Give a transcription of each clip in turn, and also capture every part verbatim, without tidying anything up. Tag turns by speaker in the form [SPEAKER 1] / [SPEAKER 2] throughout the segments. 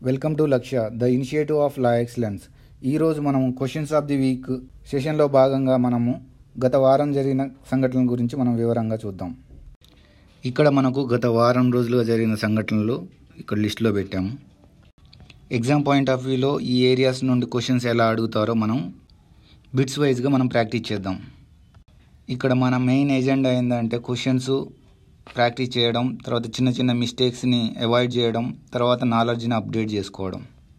[SPEAKER 1] Welcome to Lakshya the initiative of Laexcellence. ఈరోజు మనము questions of the week సెషన్లో భాగంగా మనము గత వారం జరిగిన సంఘటనల గురించి మనం వివరంగా చూద్దాం. ఇక్కడ మనకు గత వారం రోజులుగా జరిగిన సంఘటనలు ఇక్కడ లిస్టులో పెట్టాము. ఎగ్జామ్ పాయింట్ ఆఫ్ వ్యూలో ఈ ఏరియాస్ నుండి క్వశ్చన్స్ ఎలా అడుగుతారో మనం బిట్స్ వైజ్గా మనం ప్రాక్టీస్ చేద్దాం. ఇక్కడ మన మెయిన్ ఎజెండా ఏంటంటే క్వశ్చన్స్ ప్రాక్టీస్ చేయడం, తర్వాత చిన్న చిన్న మిస్టేక్స్ని అవాయిడ్ చేయడం, తర్వాత నాలెడ్జ్ని అప్డేట్ చేసుకోవడం.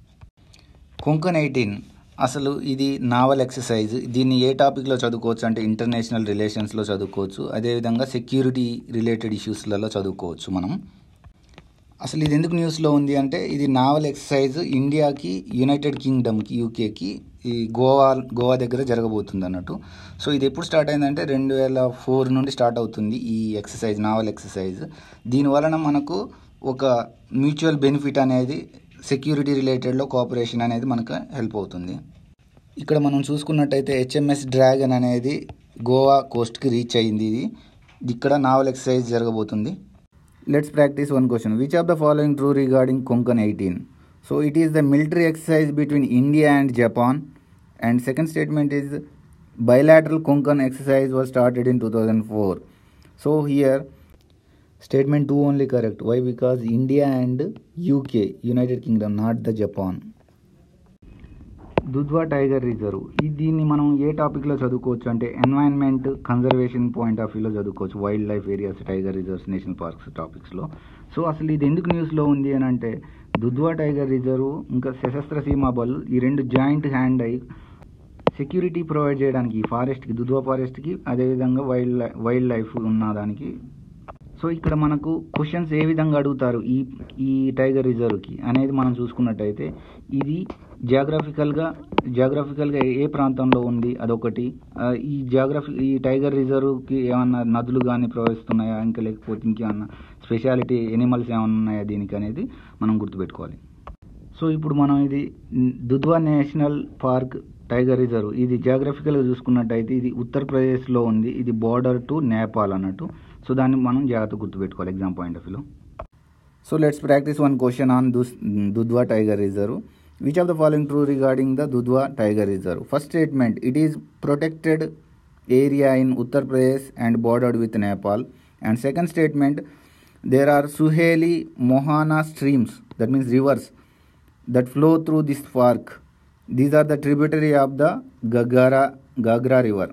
[SPEAKER 1] కొంకన్ ఎయిటీన్ అసలు ఇది నావల్ ఎక్సర్సైజ్. దీన్ని ఏ టాపిక్లో చదువుకోవచ్చు అంటే ఇంటర్నేషనల్ రిలేషన్స్లో చదువుకోవచ్చు, అదేవిధంగా సెక్యూరిటీ రిలేటెడ్ ఇష్యూస్లలో చదువుకోవచ్చు మనం. అసలు ఇది ఎందుకు న్యూస్లో ఉంది అంటే ఇది నావల్ ఎక్సర్సైజ్ ఇండియాకి, యునైటెడ్ కింగ్డమ్కి, యూకేకి ఈ గోవా గోవా దగ్గర జరగబోతుంది అన్నట్టు. సో ఇది ఎప్పుడు స్టార్ట్ అయిందంటే రెండు వేల ఫోర్ నుండి స్టార్ట్ అవుతుంది ఈ ఎక్సర్సైజ్, నావల్ ఎక్సర్సైజ్. దీనివలన మనకు ఒక మ్యూచువల్ బెనిఫిట్ అనేది సెక్యూరిటీ రిలేటెడ్లో కోఆపరేషన్ అనేది మనకు హెల్ప్ అవుతుంది. ఇక్కడ మనం చూసుకున్నట్టయితే హెచ్ఎంఎస్ డ్రాగన్ అనేది గోవా కోస్ట్కి రీచ్ అయ్యింది. ఇది ఇక్కడ నావల్ ఎక్సర్సైజ్ జరగబోతుంది. Let's practice one question. Which of the following true regarding Konkan eighteen? So it is the military exercise between India and Japan. And second statement is bilateral Konkan exercise was started in two thousand four. So here statement two only correct. Why? Because India and U K, United Kingdom, not the Japan. Dudhwa tiger reserve దీన్ని మనం ఏ టాపిక్లో చదువుకోవచ్చు అంటే environment conservation point of వ్యూలో చదువుకోవచ్చు. Wild life areas, tiger reserves, national parks టాపిక్స్లో. So అసలు ఇది ఎందుకు న్యూస్లో ఉంది అని అంటే దుధ్వా టైగర్ రిజర్వ్ ఇంకా సశస్త్ర సీమా బల్ ఈ రెండు జాయింట్ హ్యాండ్ అయి సెక్యూరిటీ ప్రొవైడ్ చేయడానికి ఈ ఫారెస్ట్కి, దుధ్వా ఫారెస్ట్కి, అదేవిధంగా వైల్డ్ లైఫ్ వైల్డ్ లైఫ్ ఉన్న దానికి. సో ఇక్కడ మనకు క్వశ్చన్స్ ఏ విధంగా అడుగుతారు ఈ ఈ టైగర్ రిజర్వ్కి అనేది మనం చూసుకున్నట్టయితే ఇది జాగ్రఫికల్గా జాగ్రఫికల్గా ఏ ప్రాంతంలో ఉంది అదొకటి. ఈ జాగ్రఫీ ఈ టైగర్ రిజర్వ్కి ఏమన్నా నదులు కానీ ప్రవహిస్తున్నాయా, ఇంకా లేకపోతే ఇంకేమన్నా స్పెషాలిటీ ఎనిమల్స్ ఏమన్నా ఉన్నాయా దీనికి అనేది మనం గుర్తుపెట్టుకోవాలి. సో ఇప్పుడు మనం ఇది Dudhwa national park tiger reserve ఇది జాగ్రఫికల్గా చూసుకున్నట్టయితే ఇది ఉత్తరప్రదేశ్లో ఉంది. ఇది బార్డర్ టు నేపాల్ అన్నట్టు. సో దాన్ని మనం జాగ్రత్త గుర్తుపెట్టుకోవాలి ఎగ్జామ్ పాయింట్ ఆఫ్ వ్యూలో. So let's practice one question on Dudhwa tiger reserve. Which of the following true regarding the Dudhwa tiger reserve? First statement, it is protected area in Uttar Pradesh and bordered with Nepal. And second statement, there are Suheli Mohana streams, that means rivers, that flow through this park. These are the tributary of the Gagara Gagra river.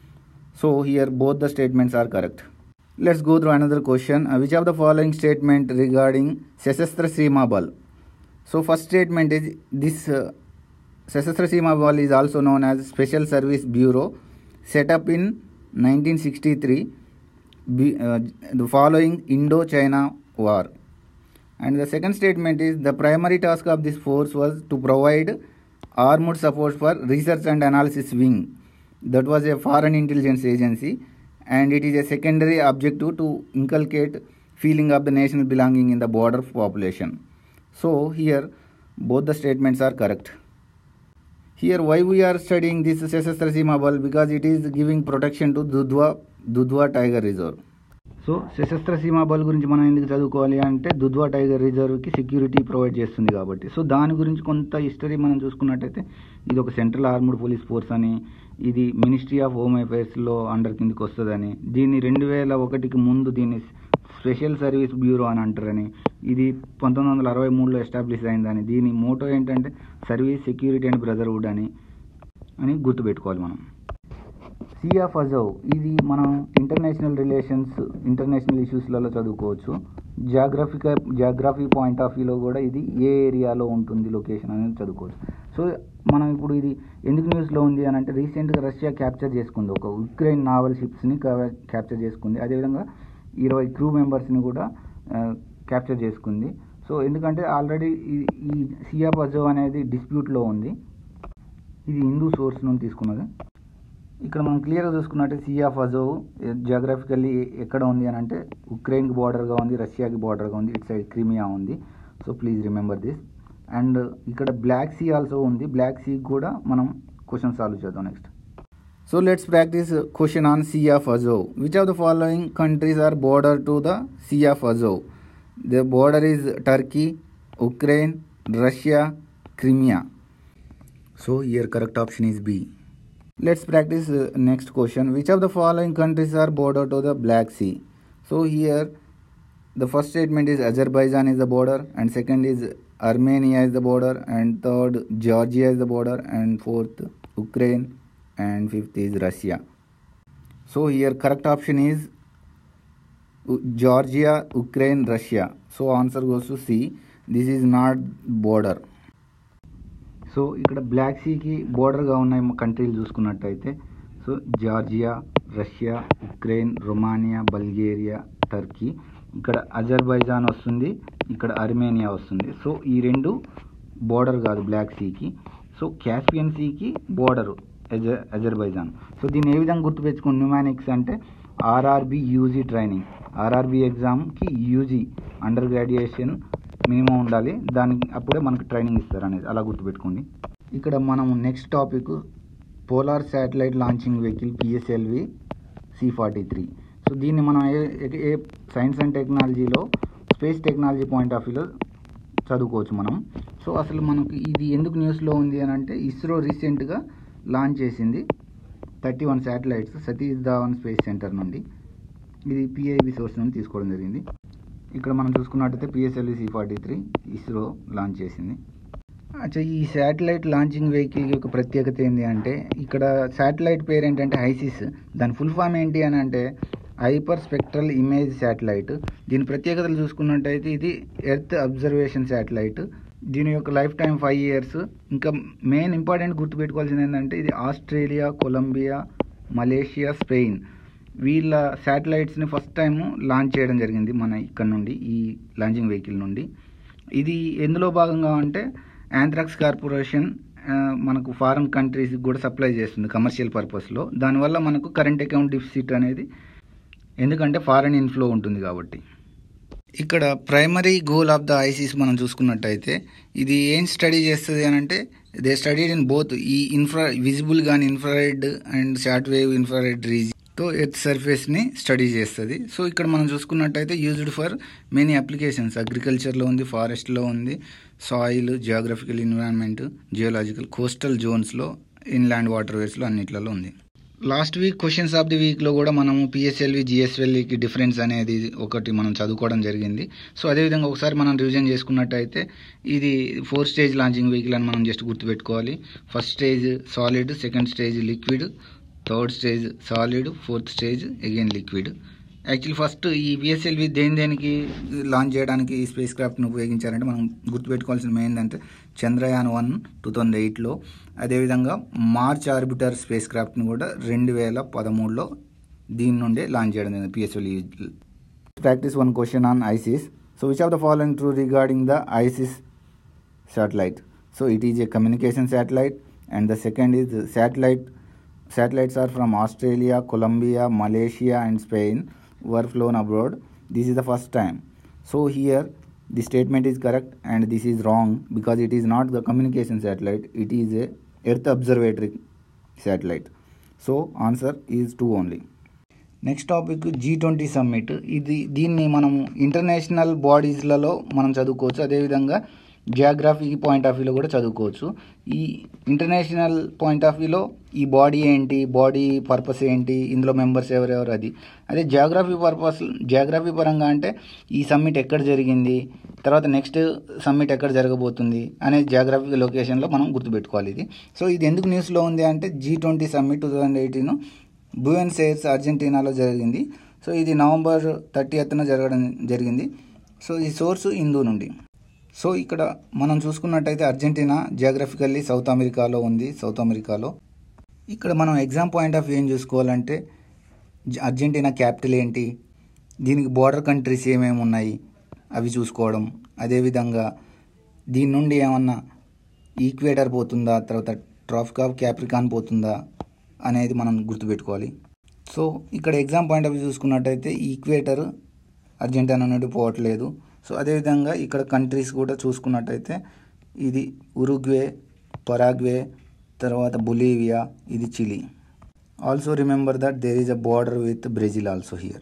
[SPEAKER 1] So here both the statements are correct. Let's go through another question. Uh, which of the following statement regarding Sashastra Seema Bal? So first statement is this uh, Sashastra Seema Bal is also known as Special Service Bureau, set up in nineteen sixty-three be, uh, the following Indo-China War. And the second statement is the primary task of this force was to provide armed support for research and analysis wing. That was a foreign intelligence agency, and it is a secondary objective to inculcate feeling of the national belonging in the border population. So here both the statements are correct. Here why we are studying this Sashastra Seema Bal? Because it is giving protection to Dudhwa Dudhwa Tiger Reserve. So Sashastra Seema Bal గురించి మనం ఎందుకు చదువుకోవాలి అంటే Dudhwa tiger రిజర్వ్కి security provide చేస్తుంది కాబట్టి. So దాని గురించి కొంత హిస్టరీ మనం చూసుకున్నట్టయితే ఇది ఒక సెంట్రల్ ఆర్మ్డ్ పోలీస్ ఫోర్స్ అని, ఇది మినిస్ట్రీ ఆఫ్ హోమ్ అఫైర్స్లో అండర్ కిందకి వస్తుందని, దీన్ని రెండు వేల ఒకటికి ముందు దీన్ని స్పెషల్ సర్వీస్ బ్యూరో అని అంటారని, ఇది పంతొమ్మిది వందల అరవై మూడులో ఎస్టాబ్లిష్ అయిందని, దీని మోటో ఏంటంటే సర్వీస్, సెక్యూరిటీ అండ్ బ్రదర్హుడ్ అని అని గుర్తుపెట్టుకోవాలి మనం. సీ ఆఫ్ అజవ్ ఇది మనం ఇంటర్నేషనల్ రిలేషన్స్, ఇంటర్నేషనల్ ఇష్యూస్లలో చదువుకోవచ్చు. జాగ్రఫిక జాగ్రఫీ పాయింట్ ఆఫ్ వ్యూలో కూడా ఇది ఏ ఏరియాలో ఉంటుంది లొకేషన్ అనేది చదువుకోవచ్చు. సో మనం ఇప్పుడు ఇది ఎందుకు న్యూస్లో ఉంది అని అంటే రీసెంట్గా రష్యా క్యాప్చర్ చేసుకుంది, ఒక ఉక్రెయిన్ నావల్ షిప్స్ని క్యాప్చర్ చేసుకుంది, అదేవిధంగా ఇరవై క్రూ మెంబర్స్ని కూడా క్యాప్చర్ చేసుకుంది. సో ఎందుకంటే ఆల్రెడీ ఈ సీ ఆఫ్ అజవ్ అనేది డిస్ప్యూట్లో ఉంది. ఇది హిందూ సోర్స్ నుండి తీసుకున్నది. ఇక్కడ మనం క్లియర్గా చూసుకున్నట్టే సీ ఆఫ్ అజవ్ జాగ్రఫికల్లీ ఎక్కడ ఉంది అని అంటే ఉక్రెయిన్కి బార్డర్గా ఉంది, రష్యాకి బార్డర్గా ఉంది, ఇటు సైడ్ క్రిమియా ఉంది. So please remember this. And ఇక్కడ బ్లాక్ సీ ఆల్సో ఉంది, బ్లాక్ సీ కూడా మనం క్వశ్చన్ సాల్వ్ చేద్దాం next. So let's practice question on sea of Azov. Which of the following countries are border to the sea of Azov? The border is Turkey, Ukraine, Russia, Crimea. So here correct option is B. Let's practice uh, next question. Which of the following countries are border to the Black Sea? So here the first statement is Azerbaijan is the border, and second is Armenia is the border, and third Georgia is the border, and fourth Ukraine, and fifth is Russia. So here correct option is Georgia, Ukraine, Russia. So answer goes to C. This is not border. So ఇక్కడ black సీకి బోర్డర్గా ఉన్న కంట్రీలు చూసుకున్నట్టయితే so Georgia, Russia, Ukraine, Romania, Bulgaria, Turkey. ఇక్కడ Azerbaijan వస్తుంది, ఇక్కడ Armenia వస్తుంది. సో ఈ రెండు బోర్డర్ కాదు బ్లాక్ సీకి. సో క్యాస్పియన్ సీకి బోర్డరు అజ అజర్బైజాన్. సో దీన్ని ఏ విధంగా గుర్తుపెట్టుకుని న్యూమానిక్స్ అంటే ఆర్ఆర్బి యూజీ ట్రైనింగ్. ఆర్ఆర్బి ఎగ్జామ్కి యూజీ అండర్ గ్రాడ్యుయేషన్ మినిమం ఉండాలి, దానికి అప్పుడే మనకు ట్రైనింగ్ ఇస్తారు అనేది అలా గుర్తుపెట్టుకోండి. ఇక్కడ మనం next topic polar satellite launching vehicle PSLV C forty three. So దీన్ని మనం ఏ ఏ సైన్స్ అండ్ టెక్నాలజీలో స్పేస్ టెక్నాలజీ పాయింట్ ఆఫ్ వ్యూలో చదువుకోవచ్చు మనం. సో అసలు మనకు ఇది ఎందుకు న్యూస్లో ఉంది అని అంటే ఇస్రో రీసెంట్గా లాంచ్ చేసింది thirty one satellites Satish Dhawan space centre నుండి. ఇది పిఐబి సోర్స్ నుండి తీసుకోవడం జరిగింది. ఇక్కడ మనం చూసుకున్నట్టయితే PSLV C forty three ISRO launch చేసింది. అచ్చా, ఈ శాటిలైట్ లాంచింగ్ వెహికల్ యొక్క ప్రత్యేకత ఏంటి అంటే ఇక్కడ శాటిలైట్ పేరు ఏంటంటే హైసిస్. దాని ఫుల్ ఫామ్ ఏంటి అని అంటే హైపర్ స్పెక్ట్రల్ ఇమేజ్ శాటిలైట్. దీని ప్రత్యేకతలు చూసుకున్నట్టయితే ఇది ఎర్త్ అబ్జర్వేషన్ శాటిలైట్. దీని యొక్క లైఫ్ టైం ఫైవ్ ఇయర్స్. ఇంకా మెయిన్ ఇంపార్టెంట్ గుర్తుపెట్టుకోవాల్సింది ఏంటంటే ఇది ఆస్ట్రేలియా, కొలంబియా, మలేషియా, స్పెయిన్ వీళ్ళ శాటిలైట్స్ని ఫస్ట్ టైము లాంచ్ చేయడం జరిగింది మన ఇక్కడ నుండి, ఈ లాంచింగ్ వెహికల్ నుండి. ఇది ఎందులో భాగంగా అంటే యాంథ్రాక్స్ కార్పొరేషన్ మనకు ఫారెన్ కంట్రీస్కి కూడా సప్లై చేస్తుంది కమర్షియల్ పర్పస్లో. దానివల్ల మనకు కరెంట్ అకౌంట్ డిఫిసిట్ అనేది, ఎందుకంటే ఫారెన్ ఇన్ఫ్లో ఉంటుంది కాబట్టి. ఇక్కడ primary goal of the HysIS మనం చూసుకున్నట్టయితే ఇది ఏం స్టడీ చేస్తుంది అని అంటే దే స్టడీడ్ ఇన్ బోత్ ఈ ఇన్ఫ్రా విజిబుల్ కానీ infrared and short wave infrared రీజియన్తో ఎర్త్ సర్ఫేస్ని స్టడీ చేస్తుంది. సో ఇక్కడ మనం చూసుకున్నట్టయితే యూజ్డ్ ఫర్ మెనీ అప్లికేషన్స్. అగ్రికల్చర్లో ఉంది, ఫారెస్ట్లో ఉంది, soil, geographical environment, geological, coastal జోన్స్లో, ఇన్లాండ్ వాటర్ వేస్లో అన్నిట్లలో ఉంది. Last week questions of the వీక్లో కూడా మనము పిఎస్ఎల్వి జిఎస్ఎల్వికి డిఫరెన్స్ అనేది ఒకటి మనం చదువుకోవడం జరిగింది. సో అదేవిధంగా ఒకసారి మనం రివిజన్ చేసుకున్నట్టయితే ఇది ఫోర్ స్టేజ్ లాంచింగ్ వెహికల్ అని మనం జస్ట్ గుర్తుపెట్టుకోవాలి. First stage solid, second stage liquid, third stage solid, fourth stage again liquid. Actually first ఈ పిఎస్ఎల్వి దేని దేనికి లాంచ్ చేయడానికి ఈ స్పేస్ క్రాఫ్ట్ని ఉపయోగించారంటే మనం గుర్తుపెట్టుకోవాల్సిన మెయిన్ ఏంటంటే చంద్రయాన్ వన్ టూ థౌజండ్ ఎయిట్లో, అదేవిధంగా మార్చ్ ఆర్బిటర్ స్పేస్ క్రాఫ్ట్ని కూడా రెండు వేల పదమూడులో దీని నుండే లాంచ్ చేయడం జరిగింది PSLV. Practice one question on HysIS. So which of the following true regarding the HysIS satellite? So it is a communication satellite, and the second is satellite satellites are from Australia, Colombia, Malaysia and Spain were flown abroad. This is the first time. So here the statement is correct and this is wrong because it is not the communication satellite, it is a earth observatory satellite. So answer is two only. Next topic G twenty summit. ఇది దీన్ని మనం international బాడీస్లలో మనం చదువుకోవచ్చు, అదేవిధంగా Geography point of వ్యూలో కూడా చదువుకోవచ్చు. ఈ ఇంటర్నేషనల్ పాయింట్ ఆఫ్ వ్యూలో ఈ బాడీ ఏంటి, బాడీ పర్పస్ ఏంటి, ఇందులో మెంబర్స్ ఎవరెవరు, అది అదే జియోగ్రఫీ పర్పస్ జియోగ్రఫీ పరంగా అంటే ఈ సమ్మిట్ ఎక్కడ జరిగింది, తర్వాత నెక్స్ట్ సమ్మిట్ ఎక్కడ జరగబోతుంది అనే జియోగ్రఫీ లొకేషన్లో మనం గుర్తుపెట్టుకోవాలి ఇది. సో ఇది ఎందుకు న్యూస్లో ఉంది అంటే G twenty summit two thousand eighteen Buenos Aires అర్జెంటీనాలో జరిగింది. సో ఇది నవంబర్ థర్టీయత్న జరగడం జరిగింది. సో ఈ సోర్సు హిందూ నుండి. సో ఇక్కడ మనం చూసుకున్నట్టయితే అర్జెంటీనా జియోగ్రఫికల్లీ సౌత్ అమెరికాలో ఉంది. సౌత్ అమెరికాలో ఇక్కడ మనం ఎగ్జామ్ పాయింట్ ఆఫ్ వ్యూ ఏం చూసుకోవాలంటే అర్జెంటీనా క్యాపిటల్ ఏంటి, దీనికి బోర్డర్ కంట్రీస్ ఏమేమి ఉన్నాయి అవి చూసుకోవడం, అదేవిధంగా దీని నుండి ఏమన్నా ఈక్వేటర్ పోతుందా, తర్వాత ట్రాపిక్ ఆఫ్ క్యాప్రికాన్ పోతుందా అనేది మనం గుర్తుపెట్టుకోవాలి. సో ఇక్కడ ఎగ్జామ్ పాయింట్ ఆఫ్ వ్యూ చూసుకున్నట్టయితే ఈక్వేటర్ అర్జెంటీనా నుండి పోవట్లేదు. సో అదేవిధంగా ఇక్కడ కంట్రీస్ కూడా చూసుకున్నట్టయితే ఇది ఉరుగ్వే, పరాగ్వే, తర్వాత బొలీవియా, ఇది Chile. Also remember that there is a border with Brazil also here.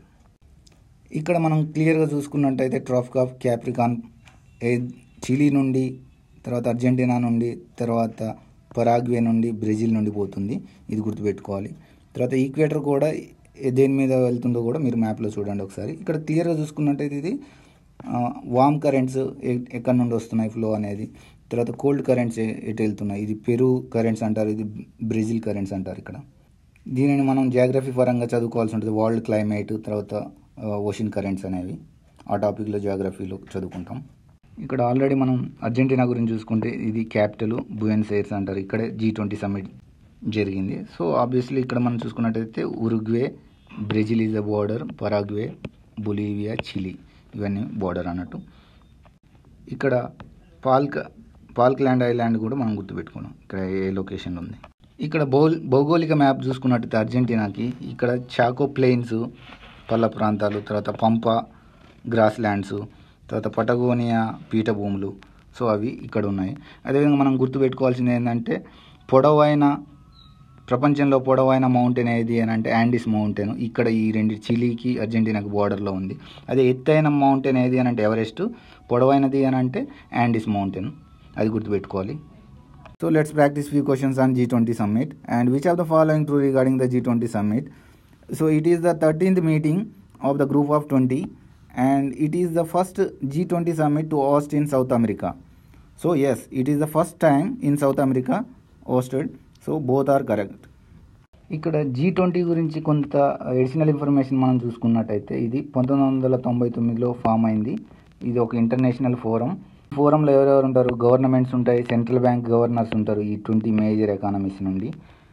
[SPEAKER 1] ఇక్కడ మనం క్లియర్గా చూసుకున్నట్టయితే ట్రాపిక్ ఆఫ్ క్యాప్రికాన్ చిలీ నుండి తర్వాత అర్జెంటీనా నుండి, తర్వాత పరాగ్వే నుండి, బ్రెజిల్ నుండి పోతుంది. ఇది గుర్తుపెట్టుకోవాలి. తర్వాత ఈక్వేటర్ కూడా దేని మీద వెళ్తుందో కూడా మీరు మ్యాప్లో చూడండి ఒకసారి. ఇక్కడ క్లియర్గా చూసుకున్నట్టయితే ఇది వామ్ కరెంట్స్ ఎక్కడి నుండి వస్తున్నాయి ఫ్లో అనేది. తర్వాత కోల్డ్ కరెంట్స్ ఎటు వెళ్తున్నాయి, ఇది పెరు కరెంట్స్ అంటారు, ఇది బ్రెజిల్ కరెంట్స్ అంటారు. ఇక్కడ దీనిని మనం జియోగ్రఫీ పరంగా చదువుకోవాల్సి ఉంటుంది. వరల్డ్ క్లైమేట్, తర్వాత ఓషన్ కరెంట్స్ అనేవి ఆ టాపిక్లో జియోగ్రఫీలో చదువుకుంటాం. ఇక్కడ ఆల్రెడీ మనం అర్జెంటీనా గురించి చూసుకుంటే ఇది క్యాపిటల్ బుయెనస్ ఎయిర్స్ అంటారు. ఇక్కడే జీ ట్వంటీ సమ్మిట్ జరిగింది. సో ఆబ్వియస్లీ ఇక్కడ మనం చూసుకున్నట్టయితే Uruguay, Brazil is the border, Paraguay, Bolivia, Chile ఇవన్నీ బోర్డర్ అన్నట్టు. ఇక్కడ పాల్క్ పాల్క్లాండ్ ఐలాండ్ కూడా మనం గుర్తుపెట్టుకున్నాం, ఇక్కడ ఏ లొకేషన్లో ఉంది. ఇక్కడ భౌ భౌగోళిక మ్యాప్ చూసుకున్నట్టయితే అర్జెంటీనాకి ఇక్కడ చాకో ప్లెయిన్స్ పల్ల ప్రాంతాలు, తర్వాత పంపా గ్రాస్ ల్యాండ్స్, తర్వాత పటగోనియా పీఠభూములు, సో అవి ఇక్కడ ఉన్నాయి. అదేవిధంగా మనం గుర్తుపెట్టుకోవాల్సింది ఏంటంటే పొడవైన ప్రపంచంలో పొడవైన మౌంటైన్ ఏది అని అంటే యాండిస్ మౌంటైన్. ఇక్కడ ఈ రెండు చిలీకి అర్జెంటీనాకి బోర్డర్లో ఉంది. అదే ఎత్తైన మౌంటైన్ ఏది అని అంటే ఎవరెస్ట్, పొడవైనది అని అంటే యాండిస్ మౌంటైన్, అది గుర్తుపెట్టుకోవాలి. So let's practice few questions on G twenty summit and which of the following true regarding the G twenty summit. So it is the thirteenth meeting of the group of twenty and it is the first G twenty summit to host in South America. So yes, it is the first time in South America hosted. So both are correct. ఇక్కడ G twenty గురించి కొంత additional information మనం చూసుకున్నట్టయితే ఇది పంతొమ్మిది వందల తొంభై తొమ్మిదిలో ఫామ్ అయింది. ఇది ఒక ఇంటర్నేషనల్ ఫోరం. ఫోరంలో ఎవరెవరు ఉంటారు, గవర్నమెంట్స్ ఉంటాయి, సెంట్రల్ బ్యాంక్ గవర్నర్స్ ఉంటారు ఈ ట్వంటీ మేజర్ ఎకానమీస్ నుండి.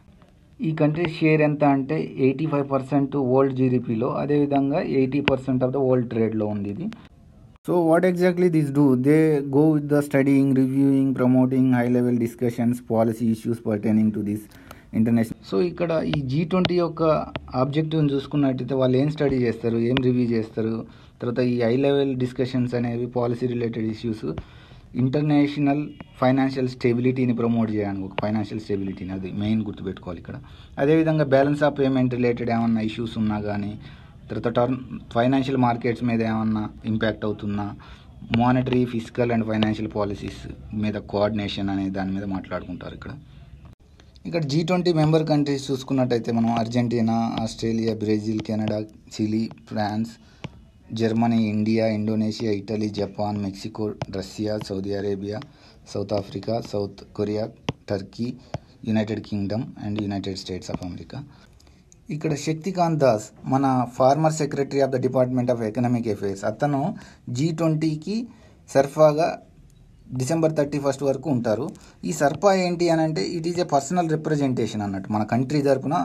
[SPEAKER 1] ఈ కంట్రీ షేర్ ఎంత అంటే ఎయిటీ ఫైవ్ పర్సెంట్ వరల్డ్ జీడిపిలో, అదేవిధంగా eighty percent of the world ట్రేడ్లో ఉంది ఇది. So what exactly this do, they go with the studying, reviewing, promoting high level discussions, policy issues pertaining to this international. So ఇక్కడ ఈ G twenty యొక్క ఆబ్జెక్టివ్ని చూసుకున్నట్టయితే వాళ్ళు ఏం స్టడీ చేస్తారు, ఏం రివ్యూ చేస్తారు, తర్వాత ఈ హై లెవెల్ డిస్కషన్స్ అనేవి policy related issues, international financial స్టెబిలిటీని ప్రమోట్ చేయడానికి, ఒక ఫైనాన్షియల్ స్టెబిలిటీని, అది మెయిన్ గుర్తుపెట్టుకోవాలి ఇక్కడ. అదేవిధంగా బ్యాలెన్స్ ఆఫ్ పేమెంట్ రిలేటెడ్ ఏమన్నా ఇష్యూస్ ఉన్నా కానీ, తర్వాత టర్న్ ఫైనాన్షియల్ మార్కెట్స్ మీద ఏమన్నా ఇంపాక్ట్ అవుతున్నా, monetary, physical and financial policies మీద కోఆర్డినేషన్ అనే దాని మీద మాట్లాడుకుంటారు ఇక్కడ. ఇక్కడ జీ ట్వంటీ మెంబర్ కంట్రీస్ చూసుకున్నట్టయితే మనం Argentina, Australia, Brazil, Canada, Chile, France, Germany, India, Indonesia, Italy, Japan, Mexico, Russia, Saudi Arabia, South Africa, South Korea, Turkey, United Kingdom and United States of America. ఇక్కడ శక్తికాంత్ దాస్ మన former secretary of the department of economic affairs, అతను G ట్వంటీకి సర్ఫాగా December thirty first వరకు ఉంటారు. ఈ సర్పా ఏంటి అని అంటే it is a personal representation అన్నట్టు, మన కంట్రీ తరపున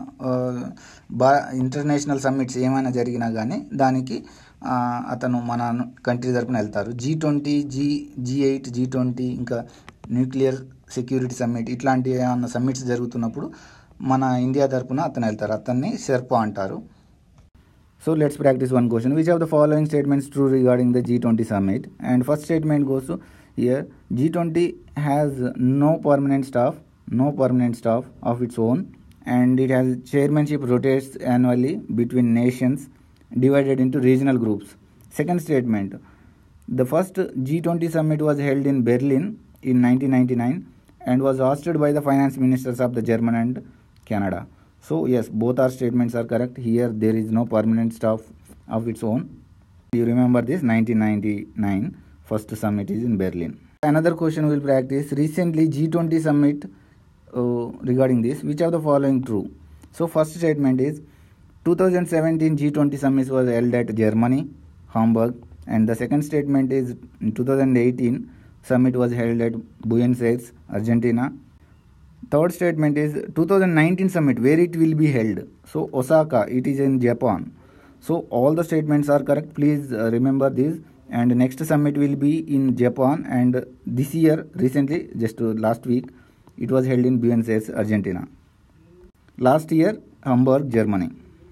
[SPEAKER 1] బా ఇంటర్నేషనల్ సమ్మిట్స్ ఏమైనా జరిగినా కానీ దానికి అతను మన కంట్రీ తరపున వెళ్తారు. G twenty, G G eight, G twenty, ఇంకా న్యూక్లియర్ సెక్యూరిటీ సమ్మిట్, ఇట్లాంటి ఏమన్నా సమ్మిట్స్ జరుగుతున్నప్పుడు మన ఇండియా తరపున అతను వెళ్తారు, అతన్ని షెర్పా అంటారు. So let's practice one question. Which of the following statements true regarding the G twenty summit? And first statement goes here, G twenty has no permanent staff, no permanent staff of its own, and it has chairmanship rotates annually between nations divided into regional groups. Second statement, the first G twenty summit was held in Berlin in nineteen ninety-nine and was hosted by the finance ministers of the Germany and Canada. So yes, both our statements are correct. Here there is no permanent staff of its own. You remember this, nineteen ninety-nine first summit is in Berlin. Another question we will practice. Recently G twenty summit uh, regarding this, which of the following true? So first statement is twenty seventeen G twenty summit was held at Germany, Hamburg, and the second statement is twenty eighteen summit was held at Buenos Aires, Argentina. Third statement is twenty nineteen summit, where it will be held? So Osaka, it is in Japan. So all the statements are correct. Please uh, remember this. And next summit will be in Japan, and this year recently just last week it was held in Buenos Aires, Argentina. Last year Hamburg, Germany.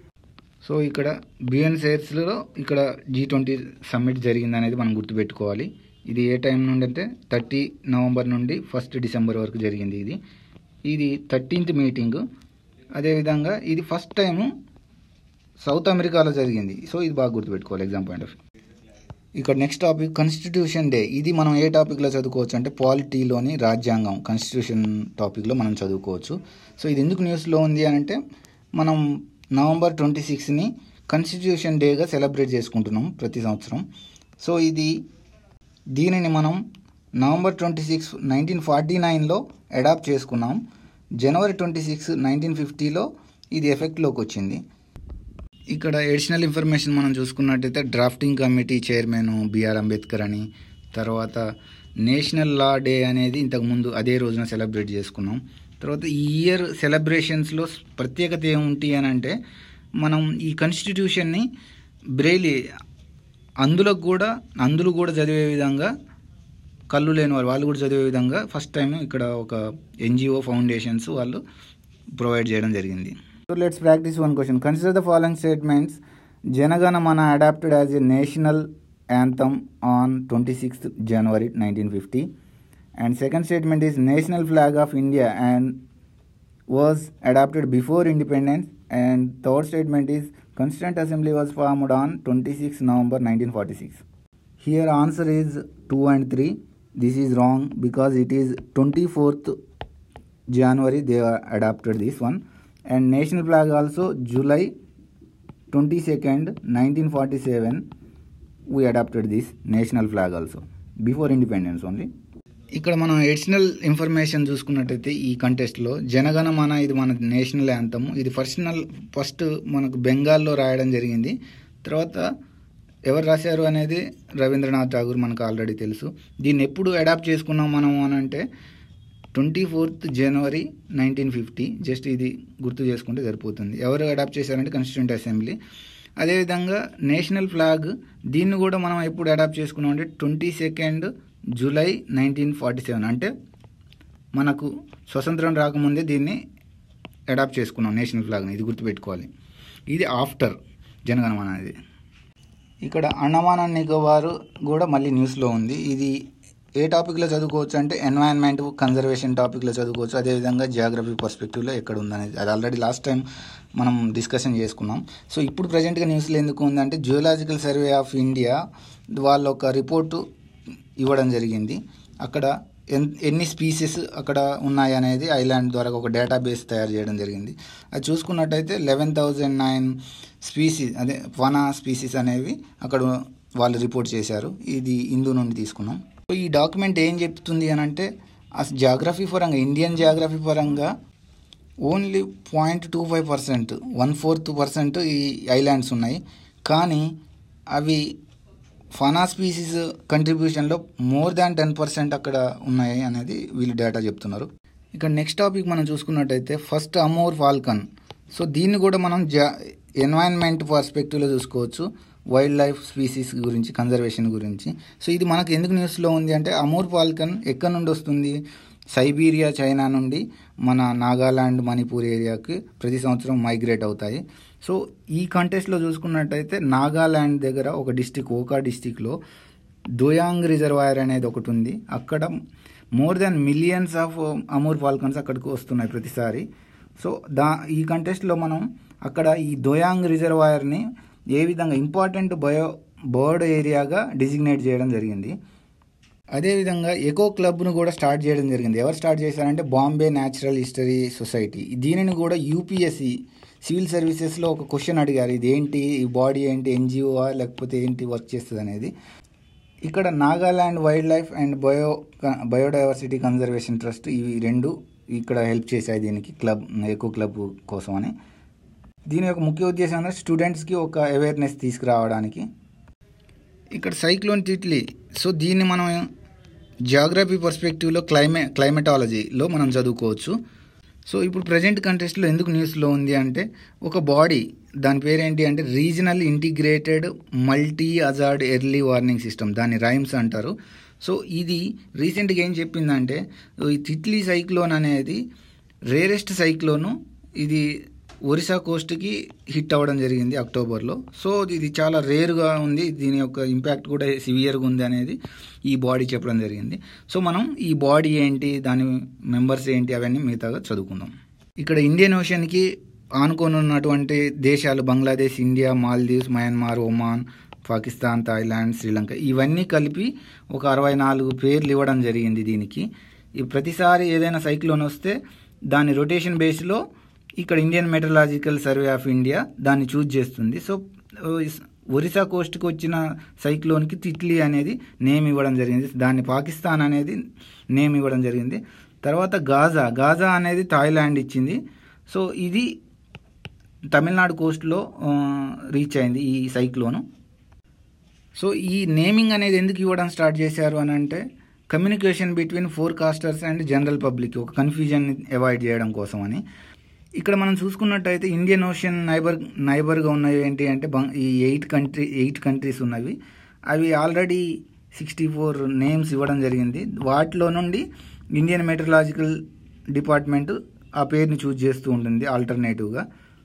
[SPEAKER 1] So ఇక్కడ Buenos ఎయిర్స్లో ఇక్కడ G twenty summit జరిగింది అనేది మనం గుర్తుపెట్టుకోవాలి. ఇది ఏ time నుండి అంటే thirty November నుండి ఫస్ట్ డిసెంబర్ వరకు జరిగింది. ఇది ఇది థర్టీన్త్ మీటింగ్. అదేవిధంగా ఇది ఫస్ట్ టైము సౌత్ అమెరికాలో జరిగింది. సో ఇది బాగా గుర్తుపెట్టుకోవాలి ఎగ్జామ్ పాయింట్ ఆఫ్ వ్యూ. ఇక్కడ నెక్స్ట్ టాపిక్ కాన్స్టిట్యూషన్ డే. ఇది మనం ఏ టాపిక్లో చదువుకోవచ్చు అంటే పాలిటీలోని రాజ్యాంగం కాన్స్టిట్యూషన్ టాపిక్లో మనం చదువుకోవచ్చు. సో ఇది ఎందుకు న్యూస్లో ఉంది అని అంటే మనం నవంబర్ ట్వంటీ సిక్స్ని కాన్స్టిట్యూషన్ డేగా సెలబ్రేట్ చేసుకుంటున్నాం ప్రతి సంవత్సరం. సో ఇది దీనిని మనం November twenty six nineteen forty నైన్లో అడాప్ట్ చేసుకున్నాం. జనవరి ట్వంటీ సిక్స్ నైన్టీన్ ఫిఫ్టీలో ఇది ఎఫెక్ట్లోకి వచ్చింది. ఇక్కడ ఎడిషనల్ ఇన్ఫర్మేషన్ మనం చూసుకున్నట్టయితే drafting committee chairman BR Ambedkar అని, తర్వాత నేషనల్ లా డే అనేది ఇంతకుముందు అదే రోజున సెలబ్రేట్ చేసుకున్నాం. తర్వాత ఈ ఇయర్ సెలబ్రేషన్స్లో ప్రత్యేకత ఏముంటి అని అంటే మనం ఈ కాన్స్టిట్యూషన్ని బ్రెయిలీ అందులో కూడా అందులో కూడా చదివే విధంగా కళ్ళు లేని వారు వాళ్ళు కూడా చదివే విధంగా ఫస్ట్ టైం ఇక్కడ ఒక ఎన్జిఓ ఫౌండేషన్స్ వాళ్ళు ప్రొవైడ్ చేయడం జరిగింది. So let's practice one question. Consider the following statements. Janagana Mana adopted as a national anthem on twenty-sixth January nineteen fifty. And second statement is national flag of India and was adopted before independence. And third statement is Constituent Assembly was formed on twenty-sixth November nineteen forty-six. Here answer is two and three. This is wrong because it is twenty-fourth January they adopted this one. And national flag also July twenty-second nineteen forty-seven we adopted this national flag also before independence only. ఇక్కడ మనం additional information చూసుకున్నట్టయితే ఈ కంటెస్ట్లో జనగణ మన ఇది మన national anthem. ఇది personal first మనకు బెంగాల్లో రాయడం జరిగింది. తర్వాత ఎవరు రాశారు అనేది రవీంద్రనాథ్ ఠాగూర్ మనకు ఆల్రెడీ తెలుసు. దీన్ని ఎప్పుడు అడాప్ట్ చేసుకున్నాం మనం అని అంటే ట్వంటీ ఫోర్త్ జనవరి నైన్టీన్ ఫిఫ్టీ. జస్ట్ ఇది గుర్తు చేసుకుంటే సరిపోతుంది. ఎవరు అడాప్ట్ చేశారంటే కాన్స్టిట్యూంట్ అసెంబ్లీ. అదేవిధంగా నేషనల్ ఫ్లాగ్ దీన్ని కూడా మనం ఎప్పుడు అడాప్ట్ చేసుకున్నాం అంటే twenty second July nineteen forty seven అంటే మనకు స్వతంత్రం రాకముందే దీన్ని అడాప్ట్ చేసుకున్నాం నేషనల్ ఫ్లాగ్ని. ఇది గుర్తుపెట్టుకోవాలి. ఇది ఆఫ్టర్ జనగణమన అనేది. ఇక్కడ అండమాన్ అండ్ నికోబార్ కూడా మళ్ళీ న్యూస్లో ఉంది. ఇది ఏ టాపిక్లో చదువుకోవచ్చు అంటే ఎన్వైరన్మెంట్ కన్జర్వేషన్ టాపిక్లో చదువుకోవచ్చు. అదేవిధంగా జియోగ్రఫీ పర్స్పెక్టివ్లో ఎక్కడ ఉందనేది అది ఆల్రెడీ లాస్ట్ టైం మనం డిస్కషన్ చేసుకున్నాం. సో ఇప్పుడు ప్రజెంట్గా న్యూస్లో ఎందుకు ఉందంటే జియోలాజికల్ సర్వే ఆఫ్ ఇండియా వాళ్ళు ఒక రిపోర్టు ఇవ్వడం జరిగింది. అక్కడ ఎన్ ఎన్ని స్పీసీస్ అక్కడ ఉన్నాయి అనేది ఐలాండ్ ద్వారా ఒక డేటాబేస్ తయారు చేయడం జరిగింది. అది చూసుకున్నట్టయితే లెవెన్ థౌజండ్ నైన్ స్పీసీస్ అదే ఫనా స్పీసీస్ అనేవి అక్కడ వాళ్ళు రిపోర్ట్ చేశారు. ఇది హిందూ నుండి తీసుకున్నాం. సో ఈ డాక్యుమెంట్ ఏం చెప్తుంది అని అంటే అసలు జాగ్రఫీ పరంగా ఇండియన్ జాగ్రఫీ పరంగా only point two five percent one fourth percent ఈ ఐలాండ్స్ ఉన్నాయి. కానీ అవి ఫనా స్పీసీస్ కంట్రిబ్యూషన్లో మోర్ దాన్ టెన్ పర్సెంట్ అక్కడ ఉన్నాయి అనేది వీళ్ళు డేటా చెప్తున్నారు. ఇక్కడ నెక్స్ట్ టాపిక్ మనం చూసుకున్నట్టయితే ఫస్ట్ అమోర్ ఫాల్కన్. సో దీన్ని కూడా మనం జా ఎన్వైరన్మెంట్ పర్స్పెక్టివ్లో చూసుకోవచ్చు. వైల్డ్ లైఫ్ స్పీసీస్ గురించి కన్జర్వేషన్ గురించి. సో ఇది మనకు ఎందుకు న్యూస్లో ఉంది అంటే అమోర్ ఫాల్కన్ ఎక్కడి నుండి వస్తుంది? సైబీరియా చైనా నుండి మన నాగాలాండ్ మణిపూర్ ఏరియాకి ప్రతి సంవత్సరం మైగ్రేట్ అవుతాయి. సో ఈ కంటెస్ట్లో చూసుకున్నట్టయితే నాగాలాండ్ దగ్గర ఒక డిస్టిక్ ఓకా డిస్టిక్లో దోయాంగ్ రిజర్వాయర్ అనేది ఒకటి ఉంది. అక్కడ more than millions of amur falcons అక్కడికి వస్తున్నాయి ప్రతిసారి. సో దా ఈ కంటెస్ట్లో మనం అక్కడ ఈ దోయాంగ్ రిజర్వాయర్ని ఏ విధంగా ఇంపార్టెంట్ బయో బర్డ్ ఏరియాగా డిజిగ్నేట్ చేయడం జరిగింది. అదేవిధంగా ఎకో క్లబ్ను కూడా స్టార్ట్ చేయడం జరిగింది. ఎవరు స్టార్ట్ చేశారంటే బాంబే న్యాచురల్ హిస్టరీ సొసైటీ. దీనిని కూడా యూపీఎస్సి సివిల్ సర్వీసెస్లో ఒక క్వశ్చన్ అడిగారు. ఇది ఏంటి, ఈ బాడీ ఏంటి, ఎన్జిఓ లేకపోతే ఏంటి వర్క్ చేస్తుంది అనేది. ఇక్కడ Nagaland wild life and bio biodiversity conservation trust ఇవి రెండు ఇక్కడ హెల్ప్ చేశాయి దీనికి క్లబ్ ఎకో క్లబ్ కోసం అని. దీని యొక్క ముఖ్య ఉద్దేశం అంటే స్టూడెంట్స్కి ఒక అవేర్నెస్ తీసుకురావడానికి. ఇక్కడ సైక్లోన్ తిట్లీ. సో దీన్ని మనం జియోగ్రఫీ పర్స్పెక్టివ్లో క్లైమే క్లైమటాలజీలో మనం చదువుకోవచ్చు. సో ఇప్పుడు ప్రజెంట్ కంటెస్ట్లో ఎందుకు న్యూస్లో ఉంది అంటే ఒక బాడీ దాని పేరేంటి అంటే regional integrated multi hazard early warning system, దాన్ని రైమ్స్ అంటారు. సో ఇది రీసెంట్గా ఏం చెప్పిందంటే ఈ తిట్లీ సైక్లోన్ అనేది రేరెస్ట్ సైక్లోను. ఇది ఒరిస్సా కోస్ట్కి హిట్ అవ్వడం జరిగింది అక్టోబర్లో. సో ఇది చాలా రేర్గా ఉంది, దీని యొక్క ఇంపాక్ట్ కూడా సివియర్గా ఉంది అనేది ఈ బాడీ చెప్పడం జరిగింది. సో మనం ఈ బాడీ ఏంటి, దాని మెంబర్స్ ఏంటి అవన్నీ మిగతాగా చదువుకుందాం. ఇక్కడ ఇండియన్ ఓషన్కి ఆనుకొని ఉన్నటువంటి దేశాలు Bangladesh, India, Maldives, Myanmar, Oman, Pakistan, Thailand, Sri Lanka ఇవన్నీ కలిపి ఒక అరవై నాలుగు పేర్లు ఇవ్వడం జరిగింది దీనికి. ఈ ప్రతిసారి ఏదైనా సైక్లోన్ వస్తే దాని రొటేషన్ బేస్లో ఇక్కడ Indian meteorological survey of India దాన్ని చూజ్ చేస్తుంది. సో ఒరిస్సా కోస్ట్కి వచ్చిన సైక్లోన్కి తిట్లీ అనేది నేమ్ ఇవ్వడం జరిగింది, దాన్ని పాకిస్తాన్ అనేది నేమ్ ఇవ్వడం జరిగింది. తర్వాత గాజా గాజా అనేది థాయిలాండ్ ఇచ్చింది. సో ఇది తమిళనాడు కోస్ట్లో రీచ్ అయింది ఈ సైక్లోను. సో ఈ నేమింగ్ అనేది ఎందుకు ఇవ్వడం స్టార్ట్ చేశారు అని అంటే communication between forecasters and general public, ఒక కన్ఫ్యూజన్ అవాయిడ్ చేయడం కోసం అని. ఇక్కడ మనం చూసుకున్నట్టయితే ఇండియన్ ఓషన్ నైబర్ నైబర్గా ఉన్నవి ఏంటి అంటే ఈ ఎయిట్ కంట్రీ ఎయిట్ కంట్రీస్ ఉన్నవి. అవి ఆల్రెడీ సిక్స్టీ ఫోర్ నేమ్స్ ఇవ్వడం జరిగింది. వాటిలో నుండి ఇండియన్ మెటరలాజికల్ డిపార్ట్మెంట్ ఆ పేరుని చూజ్ చేస్తూ ఉంటుంది ఆల్టర్నేటివ్గా.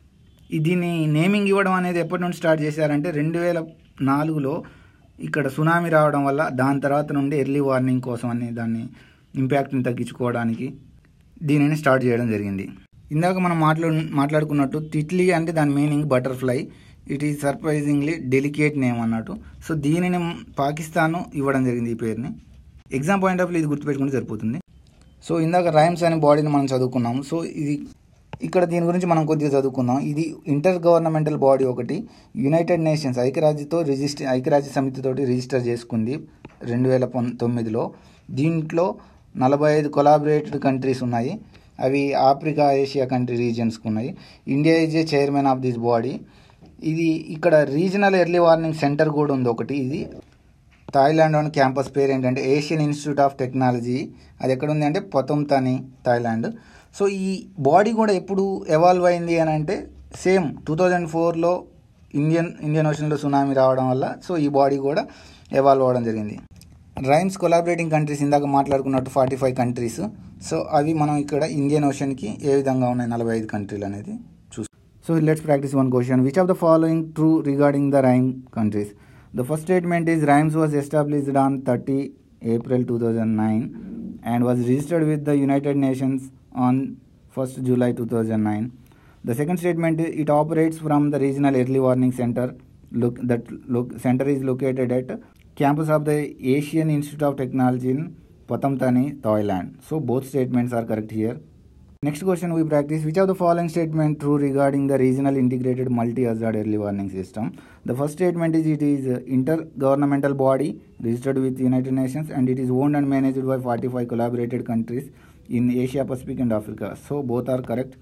[SPEAKER 1] దీన్ని నేమింగ్ ఇవ్వడం అనేది ఎప్పటి నుండి స్టార్ట్ చేశారంటే రెండు వేల నాలుగులో ఇక్కడ సునామీ రావడం వల్ల దాని తర్వాత నుండి ఎర్లీ వార్నింగ్ కోసం అని దాన్ని ఇంపాక్ట్ని తగ్గించుకోవడానికి దీనిని స్టార్ట్ చేయడం జరిగింది. ఇందాక మనం మాట్లాడు మాట్లాడుకున్నట్టు తిట్లీ అంటే దాని meaning butterfly. It is surprisingly delicate name అన్నట్టు. సో దీనిని పాకిస్తాన్ ఇవ్వడం జరిగింది ఈ పేరుని. ఎగ్జామ్ పాయింట్ ఆఫ్ వ్యూ ఇది గుర్తుపెట్టుకుంటే సరిపోతుంది. సో ఇందాక రైమ్స్ అనే బాడీని మనం చదువుకున్నాము. సో ఇది ఇక్కడ దీని గురించి మనం కొద్దిగా చదువుకుందాం. ఇది ఇంటర్ గవర్నమెంటల్ బాడీ ఒకటి యునైటెడ్ నేషన్స్ ఐక్యరాజ్యతో రిజిస్టర్ ఐక్యరాజ్య సమితితోటి రిజిస్టర్ చేసుకుంది రెండు వేల తొమ్మిదిలో. దీంట్లో నలభై ఐదు కొలాబరేటెడ్ కంట్రీస్ ఉన్నాయి. అవి ఆఫ్రికా, ఏషియా కంట్రీ రీజియన్స్కి ఉన్నాయి. India is a chairman of this body. ఇది ఇక్కడ రీజనల్ ఎర్లీ వార్నింగ్ సెంటర్ కూడా ఉంది ఒకటి. ఇది థాయిలాండ్ అని క్యాంపస్ పేరు ఏంటంటే ఏషియన్ ఇన్స్టిట్యూట్ ఆఫ్ టెక్నాలజీ. అది ఎక్కడ ఉంది అంటే పొతంతాని, థాయిలాండ్. సో ఈ బాడీ కూడా ఎప్పుడు ఎవాల్వ్ అయింది అని అంటే సేమ్ టూ థౌజండ్ ఫోర్లో ఇండియన్ ఇండియన్ ఓషన్లో సునామీ రావడం వల్ల సో ఈ బాడీ కూడా ఎవాల్వ్ అవ్వడం జరిగింది. రైమ్స్ కొలాబరేటింగ్ కంట్రీస్ ఇందాక మాట్లాడుకున్నట్టు ఫార్టీ ఫైవ్ కంట్రీస్. సో అవి మనం ఇక్కడ ఇండియన్ ఓషన్కి ఏ విధంగా ఉన్నాయి నలభై ఐదు కంట్రీలు అనేది చూస్తాం. So let's practice one question. Which of the following true regarding the rim countries? The first statement is RHYMES was established on thirtieth April two thousand nine and was registered with the United Nations on first July two thousand nine. The second statement is it operates from the regional early warning center. Look, that look, center is located at campus of the Asian Institute of Technology in Patamthani, Thailand. So both statements are correct here. Next question we practice. Which of the following statement true regarding the regional integrated multi-hazard early warning system? The first statement is it is intergovernmental body registered with the United Nations and it is owned and managed by forty-five collaborated countries in Asia, Pacific and Africa. So both are correct.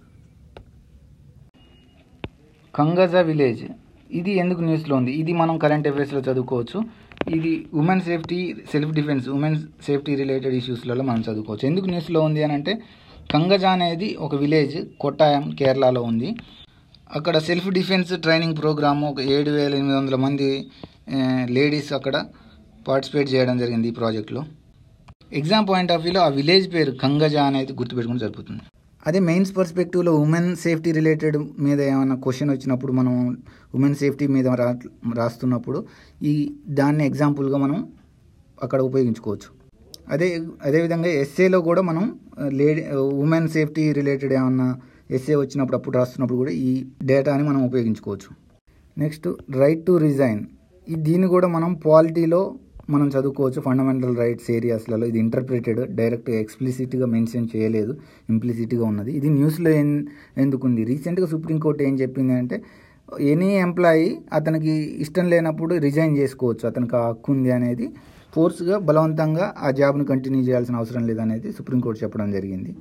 [SPEAKER 1] కంగజా village ఇది ఎందుకు న్యూస్లో ఉంది? ఇది మనం current అఫైర్స్లో చదువుకోవచ్చు. ఇది women safety, self defence, women safety related ఇష్యూస్లలో మనం చదువుకోవచ్చు. ఎందుకు న్యూస్లో ఉంది అని అంటే కంగజా అనేది ఒక విలేజ్ కొట్టాయం, కేరళలో ఉంది. అక్కడ సెల్ఫ్ డిఫెన్స్ ట్రైనింగ్ ప్రోగ్రాము ఒక ఏడు వేల ఎనిమిది వందల మంది లేడీస్ అక్కడ పార్టిసిపేట్ చేయడం జరిగింది ఈ ప్రాజెక్ట్లో. ఎగ్జామ్ పాయింట్ ఆఫ్ వ్యూలో ఆ విలేజ్ పేరు కంగజా అనేది గుర్తుపెట్టుకుని సరిపోతుంది. అదే మెయిన్స్ పర్స్పెక్టివ్లో ఉమెన్ సేఫ్టీ రిలేటెడ్ మీద ఏమైనా క్వశ్చన్ వచ్చినప్పుడు మనం ఉమెన్ సేఫ్టీ మీద రా రాస్తున్నప్పుడు ఈ దాన్ని ఎగ్జాంపుల్గా మనం అక్కడ ఉపయోగించుకోవచ్చు. అదే అదేవిధంగా ఎస్ఏలో కూడా మనం లేడీ ఉమెన్ సేఫ్టీ రిలేటెడ్ ఏమన్నా ఎస్ఏ వచ్చినప్పుడు అప్పుడు రాస్తున్నప్పుడు కూడా ఈ డేటాని మనం ఉపయోగించుకోవచ్చు. నెక్స్ట్ రైట్ టు రిజైన్, ఈ దీన్ని కూడా మనం పాలిటీలో మనం చదువుకోవచ్చు. ఫండమెంటల్ రైట్స్ ఏరియాస్లలో ఇది ఇంటర్ప్రిటెడ్, డైరెక్ట్ ఎక్స్ప్లిసిట్గా మెన్షన్ చేయలేదు, ఇంప్లిసిట్గా ఉన్నది. ఇది న్యూస్లో ఎన్ ఎందుకుంది? రీసెంట్గా సుప్రీంకోర్టు ఏం చెప్పింది అంటే ఎనీ ఎంప్లాయీ అతనికి ఇష్టం లేనప్పుడు రిజైన్ చేసుకోవచ్చు, అతనికి ఆ హక్కు ఉంది అనేది. ఫోర్స్గా బలవంతంగా ఆ జాబ్ను కంటిన్యూ చేయాల్సిన అవసరం లేదనేది సుప్రీంకోర్టు చెప్పడం జరిగింది.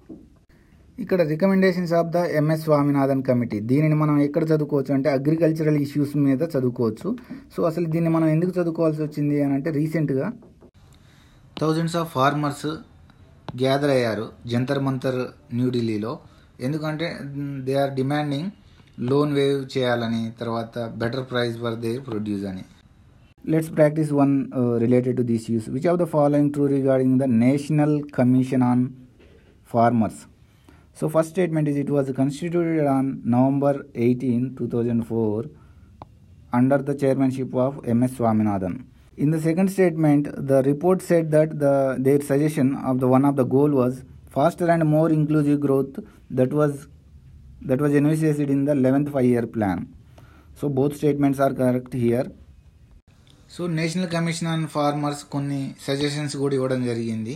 [SPEAKER 1] ఇక్కడ recommendations of the MS Swaminathan committee, దీనిని మనం ఎక్కడ చదువుకోవచ్చు అంటే అగ్రికల్చరల్ ఇష్యూస్ మీద చదువుకోవచ్చు. సో అసలు దీన్ని మనం ఎందుకు చదువుకోవాల్సి వచ్చింది అని అంటే రీసెంట్గా థౌజండ్స్ ఆఫ్ ఫార్మర్స్ గ్యాదర్ అయ్యారు జంతర్ మంతర్ న్యూఢిల్లీలో. ఎందుకంటే they are demanding loan waive చేయాలని, తర్వాత better price for their produce అని. Let's practice one uh, related to these issues. Which of the following true regarding the National Commission on Farmers? So first statement is it was constituted on November eighteenth two thousand four under the chairmanship of M S Swaminathan. In the second statement, the report said that the their suggestion of the one of the goal was faster and more inclusive growth that was that was envisaged in the eleventh five-year plan. So both statements are correct here. So national commission on farmers కొన్ని suggestions కూడా ఇవ్వడం జరిగింది.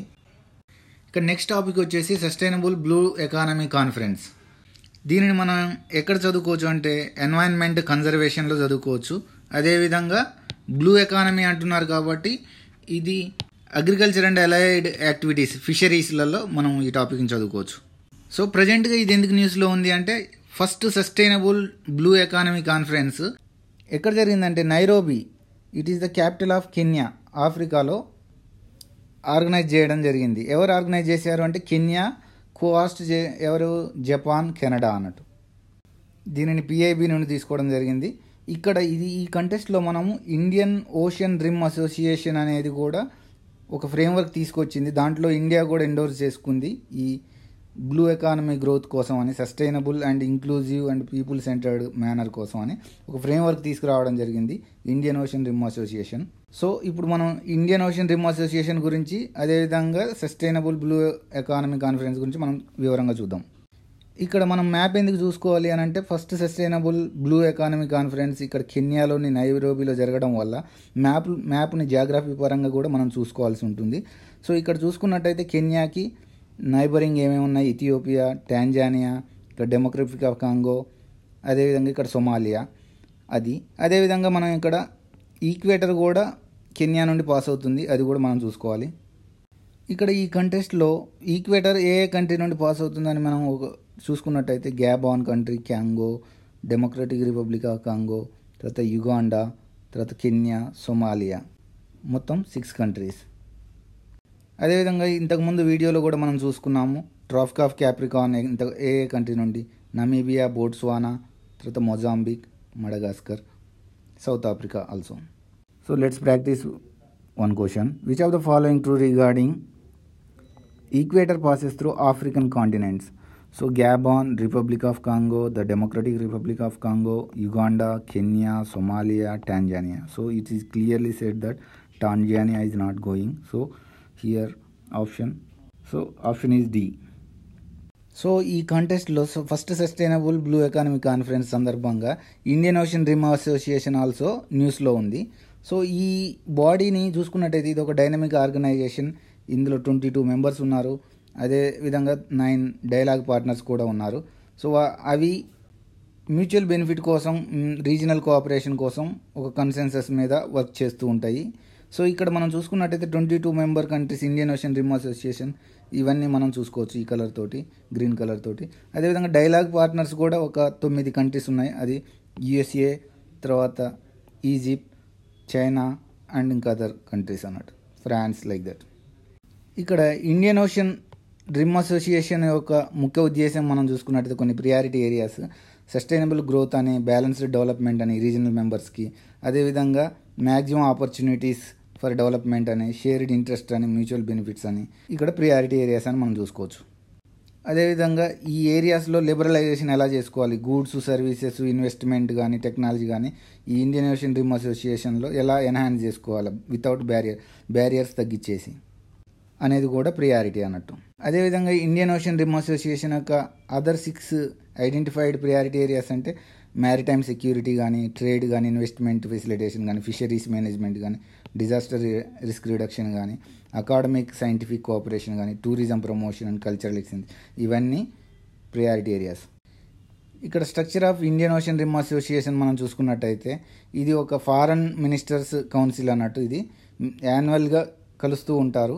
[SPEAKER 1] ఇక next topic వచ్చేసి sustainable blue economy conference. దీనిని మనం ఎక్కడ చదువుకోవచ్చు అంటే ఎన్వైరన్మెంట్ కన్జర్వేషన్లో చదువుకోవచ్చు. అదేవిధంగా బ్లూ ఎకానమీ అంటున్నారు కాబట్టి ఇది అగ్రికల్చర్ అండ్ అలైడ్ యాక్టివిటీస్ ఫిషరీస్లలో మనం ఈ టాపిక్ని చదువుకోవచ్చు. సో ప్రజెంట్గా ఇది ఎందుకు న్యూస్లో ఉంది అంటే first sustainable blue economy conference ఎక్కడ జరిగిందంటే Nairobi, it is the capital of Kenya, ఆఫ్రికాలో ఆర్గనైజ్ చేయడం జరిగింది. ఎవరు ఆర్గనైజ్ చేశారు అంటే కెన్యా, కోఆస్ట్ చే ఎవరు జపాన్, కెనడా అన్నట్టు. దీనిని పిఐబి నుండి తీసుకోవడం జరిగింది. ఇక్కడ ఇది ఈ కంటెస్ట్లో మనము ఇండియన్ ఓషన్ రిమ్ అసోసియేషన్ అనేది కూడా ఒక ఫ్రేమ్వర్క్ తీసుకొచ్చింది. దాంట్లో ఇండియా కూడా ఎండోర్స్ చేసుకుంది ఈ బ్లూ ఎకానమీ గ్రోత్ కోసం అని, sustainable and inclusive and people centred manner కోసం అని ఒక ఫ్రేమ్వర్క్ తీసుకురావడం జరిగింది Indian ocean rim association. So ఇప్పుడు మనం ఇండియన్ ఓషన్ రిమ్ అసోసియేషన్ గురించి అదేవిధంగా సస్టైనబుల్ బ్లూ ఎకానమీ కాన్ఫరెన్స్ గురించి మనం వివరంగా చూద్దాం. ఇక్కడ మనం మ్యాప్ ఎందుకు చూసుకోవాలి అని అంటే first sustainable blue economy conference ఇక్కడ కెన్యాలోని నైరోబీలో జరగడం వల్ల మ్యాప్ మ్యాప్ని జాగ్రఫీ పరంగా కూడా మనం చూసుకోవాల్సి ఉంటుంది. సో ఇక్కడ చూసుకున్నట్టయితే కెన్యాకి నైబరింగ్ ఏమేమి ఉన్నాయి, ఇథియోపియా, టాంజానియా, ఇక్కడ డెమోక్రటిక్ ఆఫ్ కాంగో, అదేవిధంగా ఇక్కడ సొమాలియా. అది అదేవిధంగా మనం ఇక్కడ ఈక్వేటర్ కూడా కెన్యా నుండి పాస్ అవుతుంది, అది కూడా మనం చూసుకోవాలి. ఇక్కడ ఈ కంటెస్ట్లో ఈక్వేటర్ ఏ ఏ కంట్రీ నుండి పాస్ అవుతుందని మనం ఒక చూసుకున్నట్టయితే Gabon country, Congo, democratic republic of Congo, తర్వాత యుగాండా, తర్వాత కెన్యా, సొమాలియా, మొత్తం సిక్స్ కంట్రీస్. అదేవిధంగా ఇంతకుముందు వీడియోలో కూడా మనం చూసుకున్నాము ట్రాఫిక్ ఆఫ్ క్యాప్రికాన్ ఇంత ఏ ఏ కంట్రీ నుండి, నమీబియా, బోట్స్వానా, తర్వాత Mozambique, Madagascar, South Africa also. So let's practice one question. Which of the following true regarding equator passes through African continents? So Gabon, Republic of Congo, the Democratic Republic of Congo, Uganda, Kenya, Somalia, Tanzania. So it is clearly said that Tanzania is not going. So here option. So option is D. So ఈ కాంటెస్ట్లో so first sustainable blue economy conference సందర్భంగా Indian ocean rim association also న్యూస్లో ఉంది. So ఈ బాడీని చూసుకున్నట్టయితే ఇది ఒక డైనమిక్ ఆర్గనైజేషన్. ఇందులో ట్వంటీ టూ మెంబర్స్ ఉన్నారు. అదేవిధంగా నైన్ డైలాగ్ పార్ట్నర్స్ కూడా ఉన్నారు. సో అవి మ్యూచువల్ బెనిఫిట్ కోసం, రీజనల్ కోఆపరేషన్ కోసం ఒక కన్సెన్సస్ మీద వర్క్ చేస్తూ ఉంటాయి. సో ఇక్కడ మనం చూసుకున్నట్టయితే twenty two member countries Indian ocean rim association ఇవన్నీ మనం చూసుకోవచ్చు ఈ కలర్ తోటి, గ్రీన్ కలర్ తోటి. అదేవిధంగా డైలాగ్ పార్ట్నర్స్ కూడా ఒక తొమ్మిది కంట్రీస్ ఉన్నాయి. అది యుఎస్ఏ, తర్వాత ఈజిప్ట్, చైనా అండ్ ఇంకా అదర్ కంట్రీస్ అన్నట్టు, ఫ్రాన్స్, లైక్ దట్. ఇక్కడ ఇండియన్ ఓషన్ రిమ్ అసోసియేషన్ యొక్క ముఖ్య ఉద్దేశం మనం చూసుకున్నట్టయితే కొన్ని ప్రియారిటీ ఏరియాస్, సస్టైనబుల్ గ్రోత్ అని, బ్యాలెన్స్డ్ డెవలప్మెంట్ అని రీజనల్ మెంబర్స్కి, అదేవిధంగా మ్యాక్సిమం ఆపర్చునిటీస్ ఫర్ డెవలప్మెంట్ అని, షేర్డ్ ఇంట్రెస్ట్ అని, మ్యూచువల్ బెనిఫిట్స్ అని ఇక్కడ ప్రియారిటీ ఏరియాస్ అని మనం చూసుకోవచ్చు. అదేవిధంగా ఈ ఏరియాస్లో లిబరలైజేషన్ ఎలా చేసుకోవాలి, గూడ్స్, సర్వీసెస్, ఇన్వెస్ట్మెంట్ కానీ, టెక్నాలజీ కానీ ఈ ఇండియన్ ఓషన్ రిమ్ అసోసియేషన్లో ఎలా ఎన్హాన్స్ చేసుకోవాలి వితౌట్ బ్యారియర్ బ్యారియర్స్ తగ్గించేసి అనేది కూడా ప్రియారిటీ అన్నట్టు. అదేవిధంగా ఇండియన్ ఓషన్ రిమ్ అసోసియేషన్ యొక్క other six identified priority areas అంటే మ్యారిటైమ్ సెక్యూరిటీ కానీ, ట్రేడ్ కానీ, ఇన్వెస్ట్మెంట్ ఫెసిలిటేషన్ కానీ, ఫిషరీస్ మేనేజ్మెంట్ కానీ, డిజాస్టర్ రిస్క్ రిడక్షన్ కానీ, అకాడమిక్ సైంటిఫిక్ కోఆపరేషన్ కానీ, tourism promotion and cultural exchange, ఇవన్నీ ప్రియారిటీ ఏరియాస్. ఇక్కడ structure of Indian ocean rim association మనం చూసుకున్నట్టయితే ఇది ఒక ఫారెన్ మినిస్టర్స్ కౌన్సిల్ అన్నట్టు. ఇది యాన్యువల్గా కలుస్తూ ఉంటారు.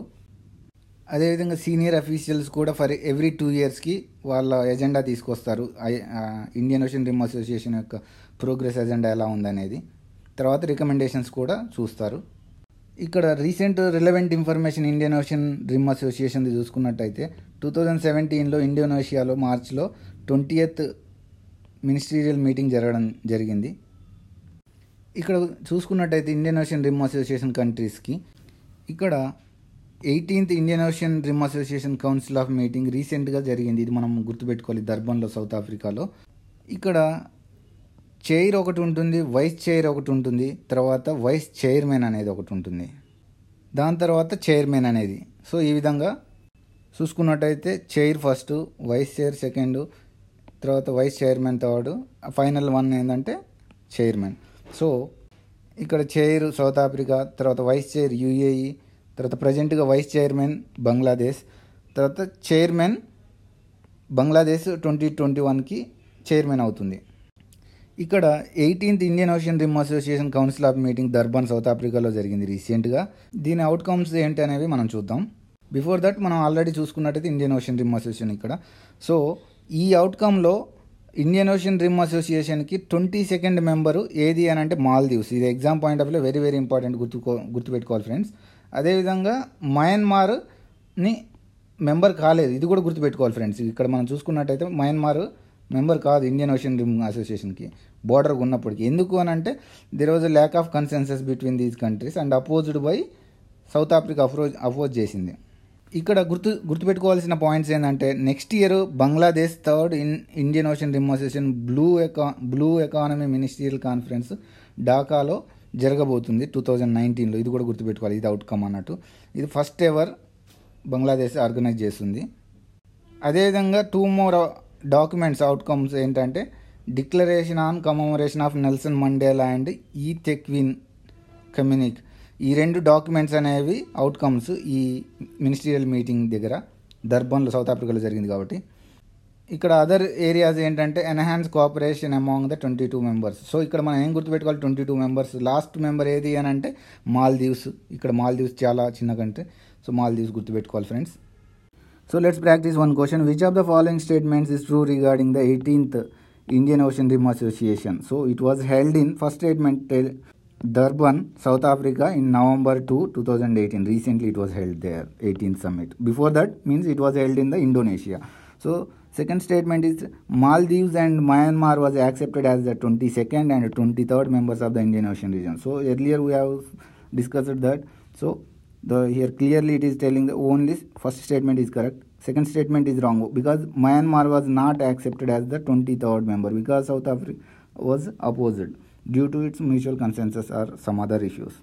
[SPEAKER 1] అదేవిధంగా సీనియర్ అఫీషియల్స్ కూడా ఫర్ ఎవ్రీ టూ ఇయర్స్కి వాళ్ళ ఎజెండా తీసుకొస్తారు, ఇండియన్ ఓషన్ రిమ్ అసోసియేషన్ యొక్క ప్రోగ్రెస్ ఎజెండా ఎలా ఉందనేది. తర్వాత రికమెండేషన్స్ కూడా చూస్తారు. ఇక్కడ recent relevant information Indian ocean rim association చూసుకున్నట్టయితే టూ థౌజండ్ సెవెంటీన్లో ఇండోనేషియాలో మార్చ్లో ట్వంటీయత్ మినిస్టీరియల్ మీటింగ్ జరగడం జరిగింది. ఇక్కడ చూసుకున్నట్టయితే ఇండియన్ ఓషన్ రిమ్ అసోసియేషన్ కంట్రీస్కి ఇక్కడ eighteenth Indian ocean rim association council of meeting రీసెంట్గా జరిగింది. ఇది మనం గుర్తుపెట్టుకోవాలి, దర్బన్లో, సౌత్ ఆఫ్రికాలో. ఇక్కడ చైర్ ఒకటి ఉంటుంది, వైస్ చైర్ ఒకటి ఉంటుంది, తర్వాత వైస్ చైర్మన్ అనేది ఒకటి ఉంటుంది, దాని తర్వాత చైర్మన్ అనేది. సో ఈ విధంగా చూసుకున్నట్టయితే chair first, vice chair second, తర్వాత vice chairman third, final one ఏంటంటే చైర్మన్. సో ఇక్కడ చైర్ సౌత్ ఆఫ్రికా, తర్వాత వైస్ చైర్ యూఏఈ, తర్వాత ప్రజెంట్గా వైస్ చైర్మన్ బంగ్లాదేశ్, తర్వాత చైర్మన్ బంగ్లాదేశ్ ట్వంటీ ట్వంటీ వన్కి చైర్మన్ అవుతుంది. ఇక్కడ eighteenth Indian ocean rim association council of meeting Durban South ఆఫ్రికాలో జరిగింది రీసెంట్గా. దీని అవుట్కమ్స్ ఏంటి అనేవి మనం చూద్దాం. బిఫోర్ దట్ మనం ఆల్రెడీ చూసుకున్నట్టయితే ఇండియన్ ఓషన్ రిమ్ అసోసియేషన్ ఇక్కడ. సో ఈ అవుట్కమ్లో ఇండియన్ ఓషన్ రిమ్ అసోసియేషన్కి ట్వంటీ సెకండ్ మెంబరు ఏది అని అంటే మాల్దీవ్స్. ఇది exam point of view very very important, గుర్తుకో గుర్తుపెట్టుకోవాలి ఫ్రెండ్స్. అదేవిధంగా మయన్మార్ని మెంబర్ కాలేదు, ఇది కూడా గుర్తుపెట్టుకోవాలి ఫ్రెండ్స్. ఇక్కడ మనం చూసుకున్నట్టయితే మయన్మార్ మెంబర్ కాదు ఇండియన్ ఓషన్ రిమ్ అసోసియేషన్కి బోర్డర్ ఉన్నప్పటికీ. ఎందుకు అని అంటే there was a lack of consensus between these countries and opposed by South Africa అప్రోజ్ అపోజ్ చేసింది. ఇక్కడ గుర్తు గుర్తుపెట్టుకోవాల్సిన పాయింట్స్ ఏంటంటే next year Bangladesh third in Indian ocean rim association blue eco blue economy ministerial conference ఢాకాలో జరగబోతుంది టూ థౌజండ్ నైన్టీన్లో. ఇది కూడా గుర్తుపెట్టుకోవాలి, ఇది అవుట్కమ్ అన్నట్టు. ఇది ఫస్ట్ ఎవర్ బంగ్లాదేశ్ ఆర్గనైజ్ చేస్తుంది. అదేవిధంగా టూ మోర్ డాక్యుమెంట్స్ అవుట్కమ్స్ ఏంటంటే declaration on commemoration of Nelson Mandela and ఈ తెక్విన్ కమ్యూనిక్. ఈ రెండు డాక్యుమెంట్స్ అనేవి అవుట్కమ్స్ ఈ మినిస్ట్రియల్ మీటింగ్ దగ్గర దర్బాన్లో సౌత్ ఆఫ్రికాలో జరిగింది కాబట్టి. ఇక్కడ అదర్ ఏరియాస్ ఏంటంటే enhance cooperation among the twenty two members. So ఇక్కడ మనం ఏం గుర్తుపెట్టుకోవాలి, twenty two members. Last member ఏది అని అంటే మాల్దీవ్స్. ఇక్కడ మాల్దీవ్స్ చాలా చిన్న కంట్రీ, సో మాల్దీవ్స్ గుర్తుపెట్టుకోవాలి friends. So let's practice one question. Which of the following statements is true regarding the eighteenth Indian Ocean Rim Association? So it was held in first statement Durban, South Africa in November second, two thousand eighteen. Recently it was held there, eighteenth summit. Before that means it was held in the Indonesia. So second statement is Maldives and Myanmar was accepted as the twenty-second and twenty-third members of the Indian Ocean region. So earlier we have discussed that. So The here clearly it is telling the only first statement is correct, second statement is wrong because Myanmar was not accepted as the twenty-third member because South Africa was opposed due to its mutual consensus or some other issues.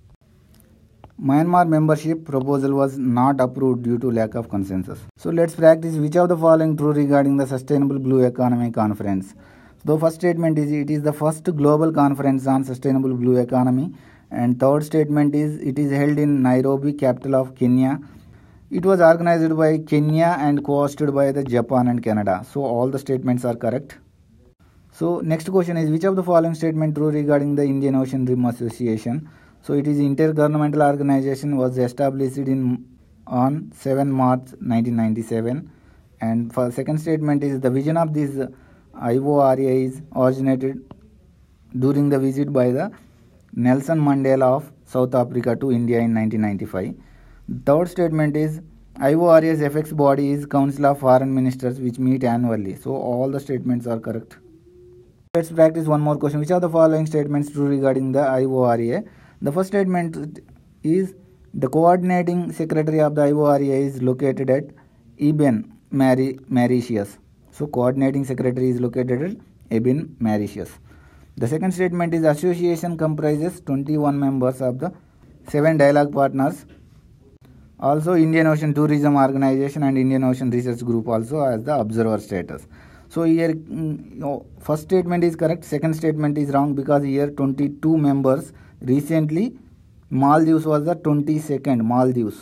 [SPEAKER 1] Myanmar membership proposal was not approved due to lack of consensus. So let's practice which of the following true regarding the Sustainable Blue Economy Conference. The first statement is it is the first global conference on sustainable blue economy. And third statement is it is held in Nairobi, capital of Kenya. It was organized by Kenya and co-hosted by the Japan and Canada. So all the statements are correct. So next question is which of the following statement true regarding the Indian Ocean Rim Association? So it is intergovernmental organization was established in on seventh March nineteen ninety-seven. And for second statement is the vision of this I O R A is originated during the visit by the Nelson Mandela of South Africa to India in nineteen ninety-five. Third statement is I O R A's apex body is Council of Foreign Ministers which meet annually. So all the statements are correct. Let's practice one more question. Which are the following statements true regarding the I O R A? The first statement is the coordinating secretary of the I O R A is located at Eben, Mauritius. So coordinating secretary is located at Eben, Mauritius. The second statement is association comprises twenty-one members of the seven dialogue partners. Also Indian Ocean Tourism Organization and Indian Ocean Research Group also has the observer status. So here mm, first statement is correct, second statement is wrong because here twenty-two members. Recently Maldives was the twenty-second Maldives.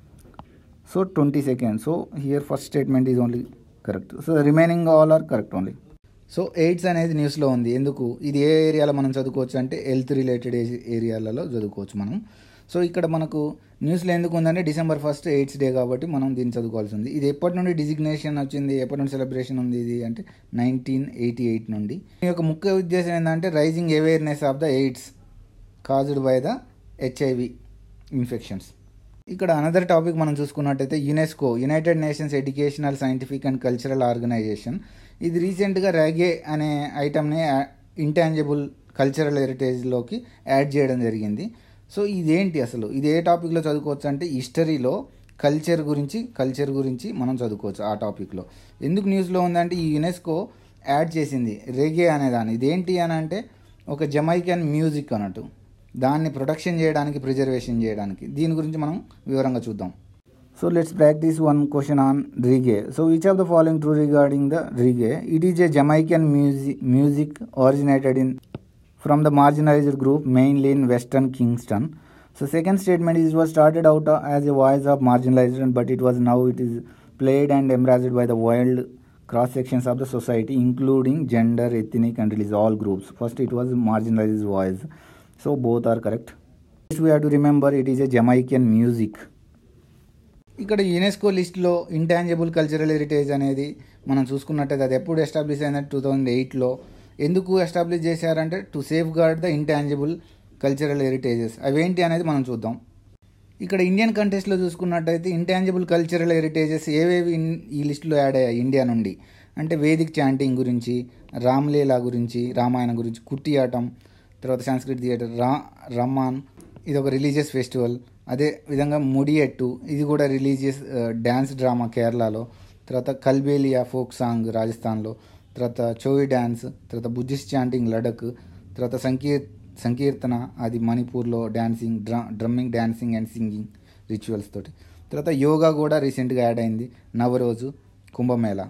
[SPEAKER 1] So twenty-second. So here first statement is only correct. So the remaining all are correct only. So AIDS అనేది న్యూస్లో ఉంది. ఎందుకు ఇది ఏ ఏరియాలో మనం చదువుకోవచ్చు అంటే health related ఏరియాలలో చదువుకోవచ్చు మనం. సో ఇక్కడ మనకు న్యూస్లో ఎందుకు ఉందంటే డిసెంబర్ ఫస్ట్ ఎయిడ్స్ డే కాబట్టి మనం దీన్ని చదువుకోవాల్సి ఉంది. ఇది ఎప్పటి నుండి డిజిగ్నేషన్ వచ్చింది, ఎప్పటి నుండి సెలబ్రేషన్ ఉంది ఇది అంటే నైన్టీన్ ఎయిటీ ఎయిట్ నుండి. ఈ యొక్క ముఖ్య ఉద్దేశం ఏంటంటే raising awareness of the AIDS caused by the HIV infections. ఇక్కడ అనదర్ టాపిక్ మనం చూసుకున్నట్టయితే UNESCO, united nations educational scientific and cultural organisation, ఇది రీసెంట్గా ర్యాగే అనే ఐటమ్ని ఇంటాంజిబుల్ కల్చరల్ హెరిటేజ్లోకి యాడ్ చేయడం జరిగింది. సో ఇదేంటి అసలు, ఇది ఏ టాపిక్లో చదువుకోవచ్చు అంటే హిస్టరీలో కల్చర్ గురించి కల్చర్ గురించి మనం చదువుకోవచ్చు ఆ టాపిక్లో. ఎందుకు న్యూస్లో ఉందంటే ఈ యునెస్కో యాడ్ చేసింది రెగే అనేదాన్ని. ఇదేంటి అని అంటే ఒక జమైకన్ మ్యూజిక్ అన్నట్టు, దాన్ని ప్రొటెక్షన్ చేయడానికి ప్రిజర్వేషన్ చేయడానికి. దీని గురించి మనం వివరంగా చూద్దాం. So let's practice one question on reggae. So which of the following true regarding the reggae? It is a Jamaican music, music originated in from the marginalized group, mainly in Western Kingston. So second statement is, it was started out as a voice of marginalized, but it was now it is played and embraced by the wild cross sections of the society, including gender, ethnic and religious, all groups. First it was marginalized voice, so both are correct. Next we have to remember, it is a Jamaican music. ఇక్కడ UNESCO లిస్ట్లో intangible cultural heritage అనేది మనం చూసుకున్నట్టయితే అది ఎప్పుడు establish అయిందంటే two thousand ఎయిట్లో. ఎందుకు ఎస్టాబ్లిష్ చేశారంటే to safeguard the intangible cultural heritages. అవేంటి అనేది మనం చూద్దాం. ఇక్కడ ఇండియన్ కంట్రీస్లో చూసుకున్నట్టయితే ఇంటాంజిబుల్ కల్చరల్ హెరిటేజెస్ ఏవేవి ఈ లిస్టులో యాడ్ అయ్యాయి ఇండియా నుండి అంటే, వేదిక్ చాంటింగ్ గురించి, రామ్లీలా గురించి, రామాయణం గురించి, కుట్టి ఆటం, తర్వాత సంస్కృత్ థియేటర్, రా రమాన్ ఇది ఒక రిలీజియస్ ఫెస్టివల్. అదే విధంగా ముడియట్టు ఇది కూడా రిలీజియస్ డ్యాన్స్ డ్రామా కేరళలో, తర్వాత కల్బేలియా ఫోక్ సాంగ్ రాజస్థాన్లో, తర్వాత చోయి డ్యాన్స్, తర్వాత బుద్ధిస్ట్ చాంటింగ్ లడక్, తర్వాత సంకీర్ సంకీర్తన అది మణిపూర్లో డ్యాన్సింగ్ డ్ర drumming dancing and singing rituals తోటి. తర్వాత యోగా కూడా రీసెంట్గా యాడ్ అయింది, నవరోజు, కుంభమేళా.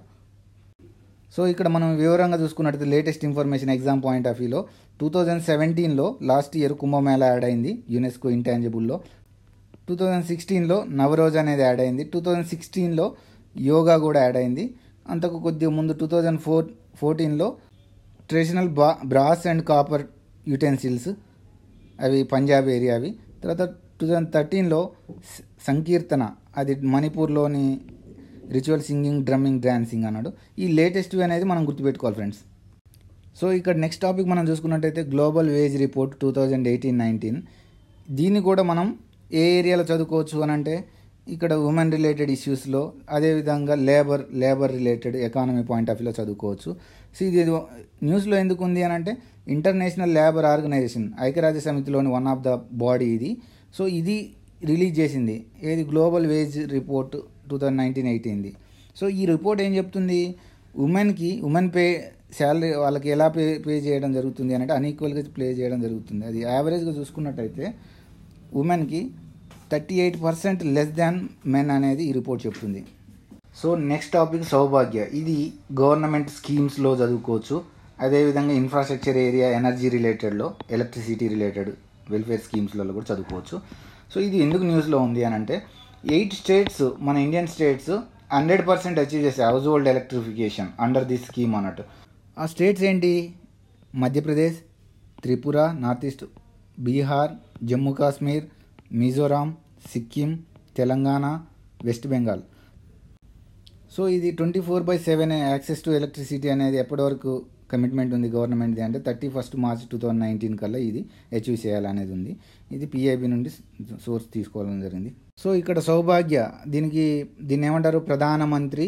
[SPEAKER 1] సో ఇక్కడ మనం వివరంగా చూసుకున్నట్లయితే latest information exam point of వ్యూలో టూ థౌజండ్ సెవెంటీన్లో లాస్ట్ ఇయర్ కుంభమేళా యాడ్ అయింది యునెస్కో ఇంటాంజిబుల్లో. టూ థౌజండ్ సిక్స్టీన్లో నవరోజ్ అనేది యాడ్ అయింది. టూ థౌజండ్ సిక్స్టీన్లో యోగా కూడా యాడ్ అయింది. అంతకు కొద్దిగా ముందు టూ థౌజండ్ ఫోర్ ఫోర్టీన్లో ట్రెడిషనల్ బా బ్రాస్ అండ్ కాపర్ యుటెన్సిల్స్ అవి పంజాబ్ ఏరియా అవి. తర్వాత టూ థౌజండ్ థర్టీన్లో సంకీర్తన అది మణిపూర్లోని రిచువల్ సింగింగ్ డ్రమ్మింగ్ డాన్సింగ్ అన్నాడు. ఈ లేటెస్ట్ అనేది మనం గుర్తుపెట్టుకోవాలి ఫ్రెండ్స్. సో ఇక్కడ నెక్స్ట్ టాపిక్ మనం చూసుకున్నట్టయితే global wage report two thousand eighteen nineteen. దీన్ని కూడా మనం ఏ ఏరియాలో చదువుకోవచ్చు అని అంటే, ఇక్కడ ఉమెన్ రిలేటెడ్ ఇష్యూస్లో, అదేవిధంగా labour labour related economy point of వ్యూలో చదువుకోవచ్చు. సో ఇది న్యూస్లో ఎందుకు ఉంది అని అంటే, ఇంటర్నేషనల్ లేబర్ ఆర్గనైజేషన్ ఐక్యరాజ్య సమితిలోని వన్ ఆఫ్ ద బాడీ ఇది. సో ఇది రిలీజ్ చేసింది ఏది global wage report two thousand nineteen ఎయిటీన్ది. సో ఈ రిపోర్ట్ ఏం చెప్తుంది, ఉమెన్కి ఉమెన్ పే శాలరీ వాళ్ళకి ఎలా పే పే చేయడం జరుగుతుంది అంటే అన్ఈక్వల్గా ప్లే చేయడం జరుగుతుంది. అది యావరేజ్గా చూసుకున్నట్టయితే ఉమెన్కి thirty eight percent less than men అనేది ఈ రిపోర్ట్ చెప్తుంది. So next topic Saubhagya. ఇది గవర్నమెంట్ స్కీమ్స్లో చదువుకోవచ్చు. అదేవిధంగా ఇన్ఫ్రాస్ట్రక్చర్ ఏరియా, ఎనర్జీ రిలేటెడ్లో, ఎలక్ట్రిసిటీ రిలేటెడ్ వెల్ఫేర్ స్కీమ్స్లలో కూడా చదువుకోవచ్చు. సో ఇది ఎందుకు న్యూస్లో ఉంది అని అంటే, ఎయిట్ స్టేట్స్ మన Indian states hundred percent achieve చేసే household electrification under this scheme అన్నట్టు. ఆ స్టేట్స్ ఏంటి, Madhya Pradesh, Tripura, north east, Bihar, Jammu Kashmir, Mizoram, Sikkim, Telangana, west Bengal. So ఇది twenty four by seven access to electricity అనేది ఎప్పటి వరకు కమిట్మెంట్ ఉంది గవర్నమెంట్ది అంటే thirty first March two thousand nineteen కల్లా ఇది అచీవ్ చేయాలనేది ఉంది. ఇది పిఐబి నుండి సోర్స్ తీసుకోవాలని జరిగింది. సో ఇక్కడ సౌభాగ్య దీనికి దీన్ని ఏమంటారు, ప్రధానమంత్రి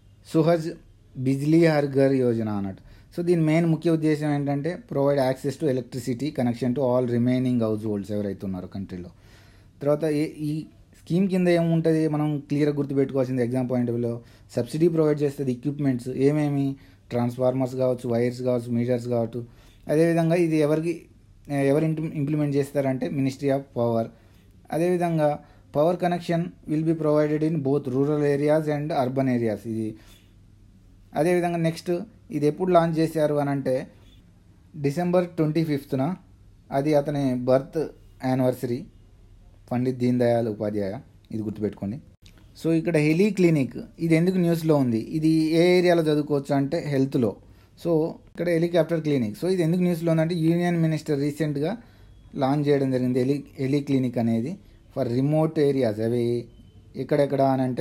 [SPEAKER 1] సుహజ్ బిజ్లీ హర్ ఘర్ యోజన అన్నట్టు. సో దీని మెయిన్ ముఖ్య ఉద్దేశం ఏంటంటే provide access to electricity connection to all remaining households ఎవరైతే ఉన్నారో కంట్రీలో. తర్వాత ఈ స్కీమ్ కింద ఏముంటుంది మనం క్లియర్గా గుర్తుపెట్టుకోవాల్సింది ఎగ్జామ్ పాయింట్ ఆఫ్ వ్యూలో, సబ్సిడీ ప్రొవైడ్ చేస్తుంది ఎక్విప్మెంట్స్ ఏమేమి, ట్రాన్స్ఫార్మర్స్ కావచ్చు, వైర్స్ కావచ్చు, మీటర్స్ కావచ్చు. అదేవిధంగా ఇది ఎవరికి ఎవరు ఇంప్లిమెంట్ చేస్తారంటే మినిస్ట్రీ ఆఫ్ పవర్. అదేవిధంగా power connection will be provided in both rural areas and urban areas. ఇది అదేవిధంగా నెక్స్ట్ ఇది ఎప్పుడు లాంచ్ చేశారు అని అంటే డిసెంబర్ ట్వంటీ ఫిఫ్త్న అది అతని బర్త్ యానివర్సరీ, పండిత్ దీన్ దయాళ్ ఉపాధ్యాయ, ఇది గుర్తుపెట్టుకోండి. సో ఇక్కడ హెలీ క్లినిక్ ఇది ఎందుకు న్యూస్లో ఉంది, ఇది ఏ ఏరియాలో చదువుకోవచ్చు అంటే హెల్త్లో. సో ఇక్కడ హెలికాప్టర్ క్లినిక్. సో ఇది ఎందుకు న్యూస్లో ఉందంటే యూనియన్ మినిస్టర్ రీసెంట్గా లాంచ్ చేయడం జరిగింది హెలి హెలీ క్లినిక్ అనేది ఫర్ రిమోట్ ఏరియాస్. అవి ఎక్కడెక్కడ అని అంటే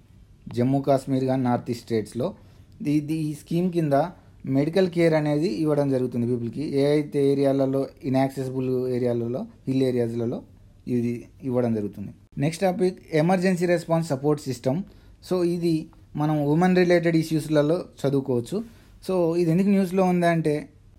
[SPEAKER 1] జమ్మూ కాశ్మీర్ కానీ నార్త్ ఈస్ట్ స్టేట్స్లో. ఇది ఈ స్కీమ్ కింద మెడికల్ కేర్ అనేది ఇవ్వడం జరుగుతుంది పీపుల్కి ఏ అయితే ఏరియాలలో ఇన్యాక్సెసిబుల్ ఏరియాలలో, హిల్ ఏరియాస్లలో ఇది ఇవ్వడం జరుగుతుంది. Next topic emergency response support system. So ఇది మనం ఉమెన్ రిలేటెడ్ ఇష్యూస్లలో చదువుకోవచ్చు. సో ఇది ఎందుకు న్యూస్లో ఉందంటే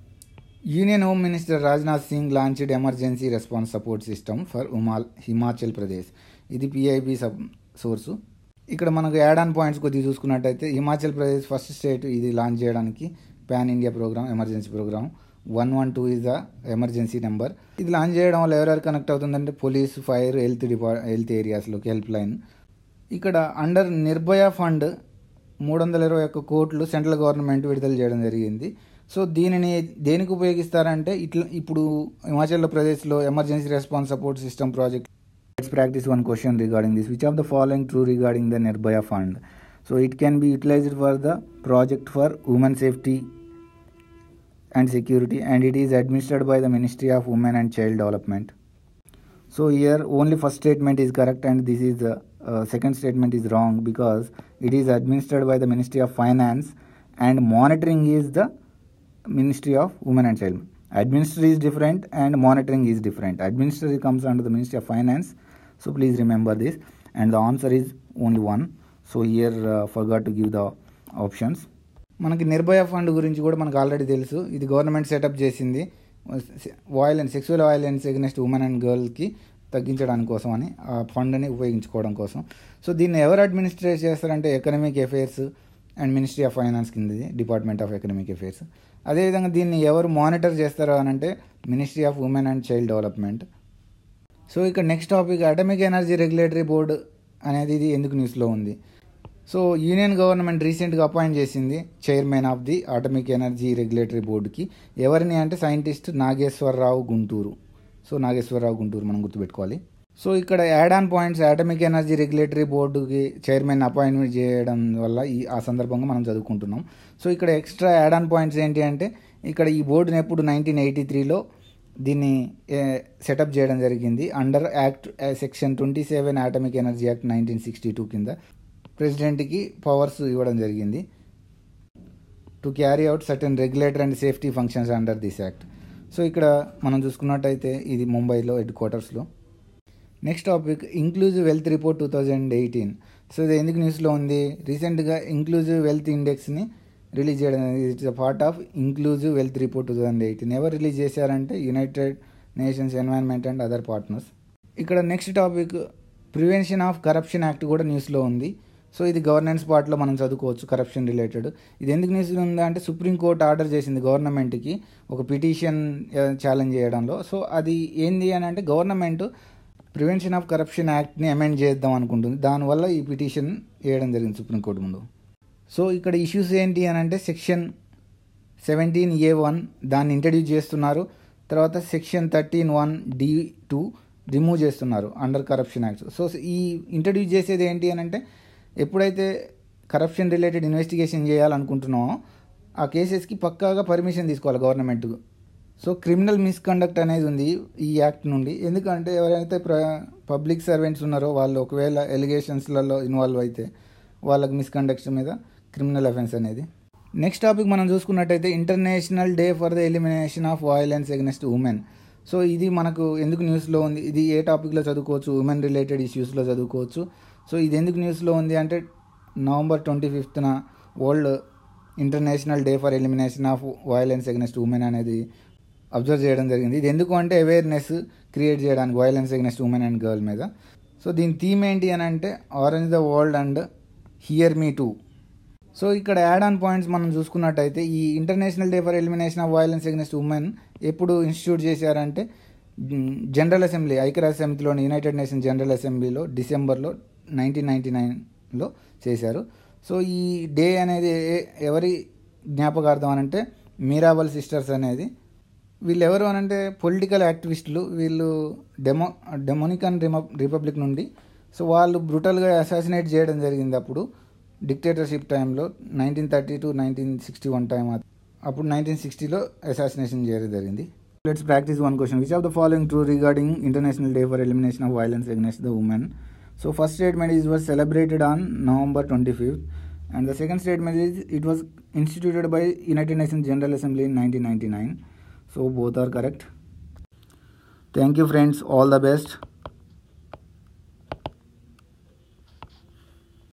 [SPEAKER 1] union home minister Rajnath Singh launched emergency response support system for ఉమాల్ హిమాచల్ ప్రదేశ్. ఇది పిఐబి సబ్ సోర్సు. ఇక్కడ మనకు యాడ్ ఆన్ పాయింట్స్ కొద్దిగా చూసుకున్నట్టయితే హిమాచల్ ప్రదేశ్ ఫస్ట్ స్టేట్ ఇది లాంచ్ చేయడానికి pan India programme, emergency programme. One one two is the emergency number. ఇది లాంచ్ చేయడం వల్ల ఎవరెవరు కనెక్ట్ అవుతుందంటే police, fire, health depart health ఏరియాస్లోకి హెల్ప్ లైన్. ఇక్కడ అండర్ నిర్భయ ఫండ్ మూడు వందల ఇరవై ఒక్క కోట్లు సెంట్రల్ గవర్నమెంట్ విడుదల చేయడం జరిగింది. సో దీనిని దేనికి ఉపయోగిస్తారంటే ఇట్లా ఇప్పుడు హిమాచల్ ప్రదేశ్లో emergency response support system project. Let's practice one question regarding this. Which of the following true regarding the Nirbhaya fund? So it can be utilised for the project for women safety and security, and it is administered by the Ministry of Women and Child Development. So here only first statement is correct and this is the uh, second statement is wrong, because it is administered by the Ministry of Finance and monitoring is the Ministry of Women and Child. Administer is different and monitoring is different. Administer comes under the Ministry of Finance, so please remember this, and the answer is only one. So here uh, forgot to give the options. మనకి Nirbhaya fund గురించి కూడా మనకు already తెలుసు. ఇది government setup చేసింది violence sexual violence against women and గర్ల్కి తగ్గించడానికి కోసం అని ఆ ఫండ్ని ఉపయోగించుకోవడం కోసం. సో దీన్ని ఎవరు అడ్మినిస్ట్రేట్ చేస్తారంటే economic affairs and ministry of finance కిందది డిపార్ట్మెంట్ ఆఫ్ ఎకనామిక్ అఫైర్స్. అదేవిధంగా దీన్ని ఎవరు మానిటర్ చేస్తారో అని అంటే ministry of women and child development. So ఇక్కడ next topic atomic energy regulatory board అనేది ఇది ఎందుకు న్యూస్లో ఉంది. సో యూనియన్ గవర్నమెంట్ రీసెంట్గా అపాయింట్ చేసింది chairman of the atomic energy regulatory బోర్డుకి. ఎవరిని అంటే సైంటిస్ట్ నాగేశ్వరరావు గుంటూరు. సో నాగేశ్వరరావు గుంటూరు మనం గుర్తుపెట్టుకోవాలి. సో ఇక్కడ add on points atomic energy regulatory బోర్డుకి చైర్మన్ అపాయింట్మెంట్ చేయడం వల్ల ఈ ఆ సందర్భంగా మనం చదువుకుంటున్నాం. సో ఇక్కడ ఎక్స్ట్రా యాడ్ ఆన్ పాయింట్స్ ఏంటి అంటే ఇక్కడ ఈ బోర్డుని ఎప్పుడు నైన్టీన్ ఎయిటీ త్రీలో దీన్ని సెటప్ చేయడం జరిగింది under act section twenty seven atomic energy act nineteen sixty two కింద ప్రెసిడెంట్కి పవర్స్ ఇవ్వడం జరిగింది to carry out certain regulator and safety functions under this act. So ఇక్కడ మనం చూసుకున్నట్టయితే ఇది ముంబైలో హెడ్ క్వార్టర్స్లో. Next topic inclusive wealth report two thousand eighteen. So ఇది ఎందుకు న్యూస్లో ఉంది? రీసెంట్గా ఇంక్లూజివ్ వెల్త్ ఇండెక్స్ని రిలీజ్ చేయడం. It's a part of inclusive wealth report two thousand eighteen. ఎవరు రిలీజ్ చేశారంటే United Nations environment and other partners. ఇక్కడ next topic prevention of corruption act కూడా న్యూస్లో ఉంది. సో ఇది గవర్నెన్స్ పార్ట్లో మనం చదువుకోవచ్చు కరప్షన్ రిలేటెడ్. ఇది ఎందుకు న్యూస్లో ఉందా అంటే సుప్రీంకోర్టు ఆర్డర్ చేసింది గవర్నమెంట్కి ఒక పిటిషన్ ఛాలెంజ్ చేయడంలో. సో అది ఏంది అని అంటే గవర్నమెంట్ ప్రివెన్షన్ ఆఫ్ కరప్షన్ యాక్ట్ని అమెండ్ చేద్దాం అనుకుంటుంది. దానివల్ల ఈ పిటిషన్ వేయడం జరిగింది సుప్రీంకోర్టు ముందు. సో ఇక్కడ ఇష్యూస్ ఏంటి అని అంటే సెక్షన్ సెవెంటీన్ ఏ వన్ దాన్ని ఇంట్రడ్యూస్ చేస్తున్నారు. తర్వాత section thirteen one D two remove చేస్తున్నారు అండర్ కరప్షన్ యాక్ట్. సో ఈ ఇంట్రడ్యూస్ చేసేది ఏంటి అని అంటే ఎప్పుడైతే కరప్షన్ రిలేటెడ్ ఇన్వెస్టిగేషన్ చేయాలనుకుంటున్నామో ఆ కేసెస్కి పక్కాగా పర్మిషన్ తీసుకోవాలి గవర్నమెంట్. సో క్రిమినల్ మిస్కండక్ట్ అనేది ఉంది ఈ యాక్ట్ నుండి. ఎందుకంటే ఎవరైతే ప్ర పబ్లిక్ సర్వెంట్స్ ఉన్నారో వాళ్ళు ఒకవేళ ఎలిగేషన్స్లలో ఇన్వాల్వ్ అయితే వాళ్ళకి మిస్కండక్ట్ మీద క్రిమినల్ అఫెన్స్ అనేది. నెక్స్ట్ టాపిక్ మనం చూసుకున్నట్టయితే international day for the elimination of violence against women. So ఇది మనకు ఎందుకు న్యూస్లో ఉంది? ఇది ఏ టాపిక్లో చదువుకోవచ్చు? ఉమెన్ రిలేటెడ్ ఇష్యూస్లో చదువుకోవచ్చు. సో ఇది ఎందుకు న్యూస్లో ఉంది అంటే నవంబర్ ట్వంటీ ఫిఫ్త్న world international day for elimination of violence against women అనేది అబ్జర్వ్ చేయడం జరిగింది. ఇది ఎందుకు అంటే అవేర్నెస్ క్రియేట్ చేయడానికి violence against women and girl మీద. సో దీని థీమ్ ఏంటి అని అంటే orange the world and hear me too. So ఇక్కడ యాడ్ ఆన్ పాయింట్స్ మనం చూసుకున్నట్టయితే ఈ international day for elimination of violence against women ఎప్పుడు ఇన్స్టిట్యూట్ చేశారంటే జనరల్ అసెంబ్లీ ఐక్యరాజ్య సమితిలోని యునైటెడ్ నేషన్స్ జనరల్ అసెంబ్లీలో డిసెంబర్లో నైన్టీన్ నైంటీ నైన్లో చేశారు. సో ఈ డే అనేది ఎవరి జ్ఞాపకార్థం అనంటే మీరాబల్ సిస్టర్స్ అనేది. వీళ్ళు ఎవరు అనంటే పొలిటికల్ యాక్టివిస్టులు. వీళ్ళు డెమో డెమోనికన్ రిపబ్లిక్ నుండి. సో వాళ్ళు బ్రూటల్గా అసాసినేట్ చేయడం జరిగింది అప్పుడు డిక్టేటర్షిప్ టైంలో nineteen thirty to nineteen sixty one time. అప్పుడు నైన్టీన్ సిక్స్టీలో అసాసినేషన్ చేయడం జరిగింది. Let's practice one question. Which of the following true regarding international day for elimination of violence against the women? So first statement is was celebrated on November twenty-fifth and the second statement is it was instituted by United Nations General Assembly in nineteen ninety-nine. So both are correct. Thank you friends, all the best.